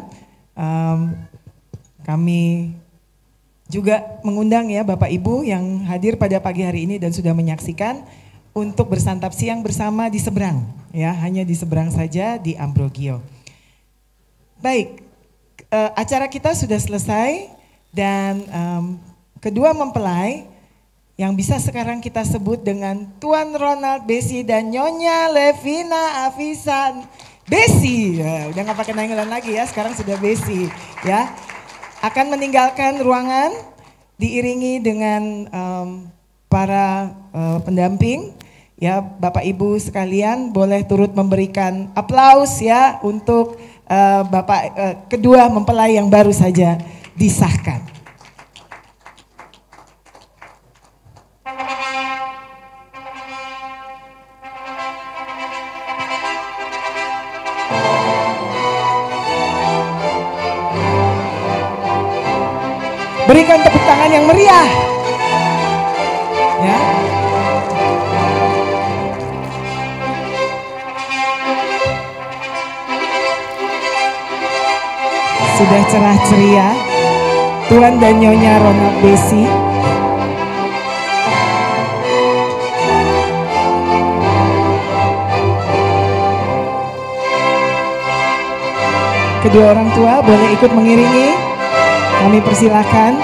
Kami juga mengundang ya Bapak Ibu yang hadir pada pagi hari ini dan sudah menyaksikan untuk bersantap siang bersama di seberang, ya hanya di seberang saja di Ambrogio. Baik, acara kita sudah selesai dan kedua mempelai yang bisa sekarang kita sebut dengan Tuan Ronald, Bessie dan Nyonya Levina, Avissa, Bessie, ya, udah nggak pakai Nainggolan lagi ya, sekarang sudah Bessie, ya, akan meninggalkan ruangan diiringi dengan para pendamping, ya, Bapak Ibu sekalian boleh turut memberikan aplaus ya untuk kedua mempelai yang baru saja disahkan. Berikan tepuk tangan yang meriah. Ya. Sudah cerah ceria, Tuan dan Nyonya Ronald Bessie. Kedua orang tua boleh ikut mengiringi. Kami persilakan.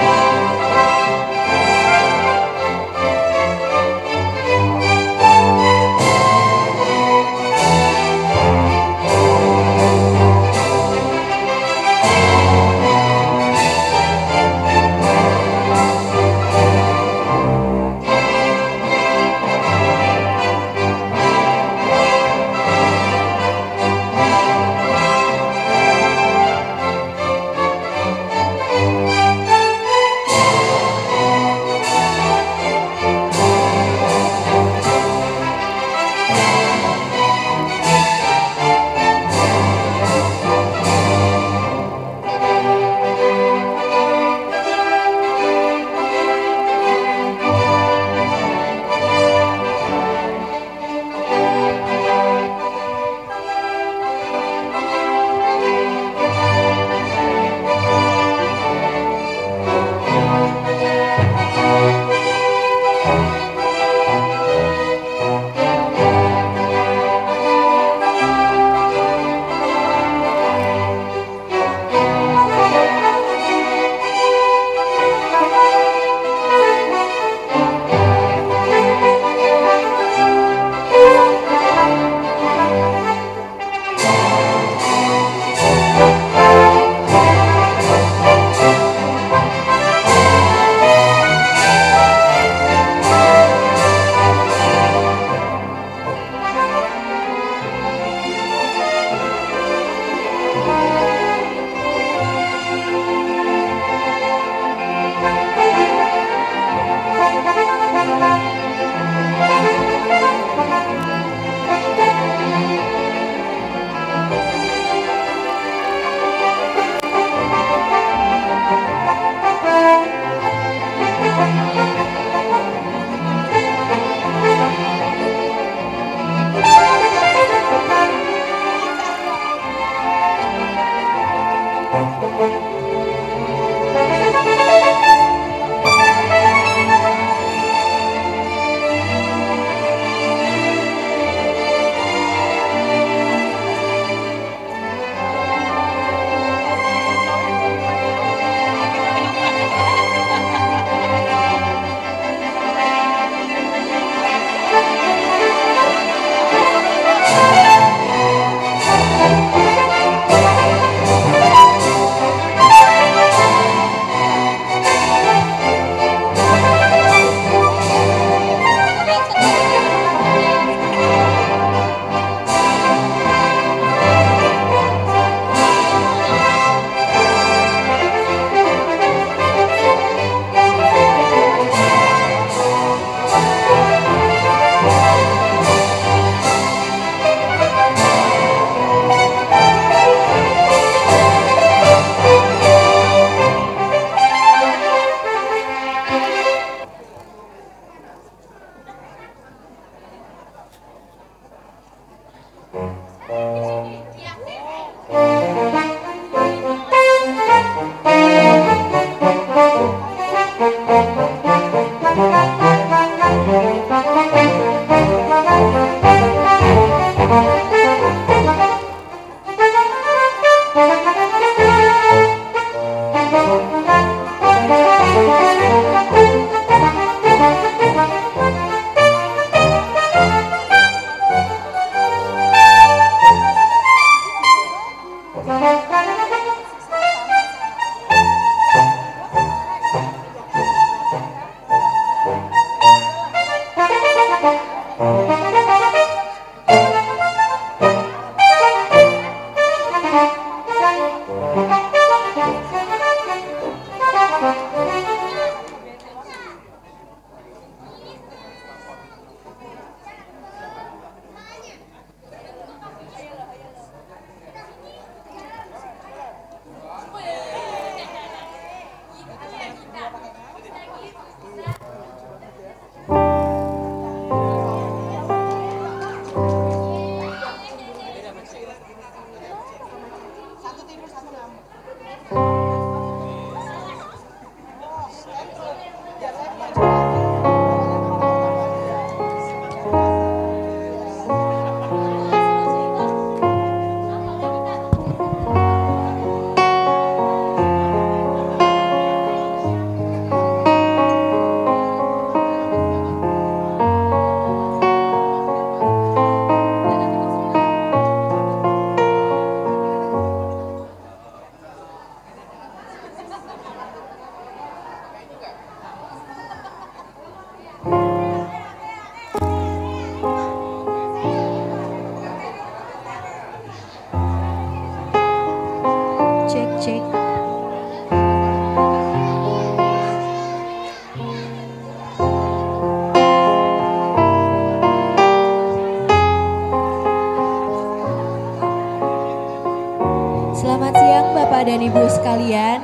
Bapak dan Ibu sekalian,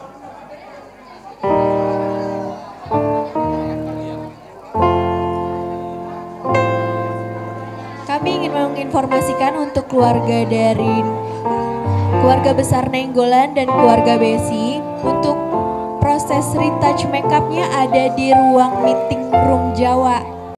kami ingin menginformasikan untuk keluarga besar Nenggolan dan keluarga Bessie untuk proses retouch makeupnya ada di ruang meeting room Jawa.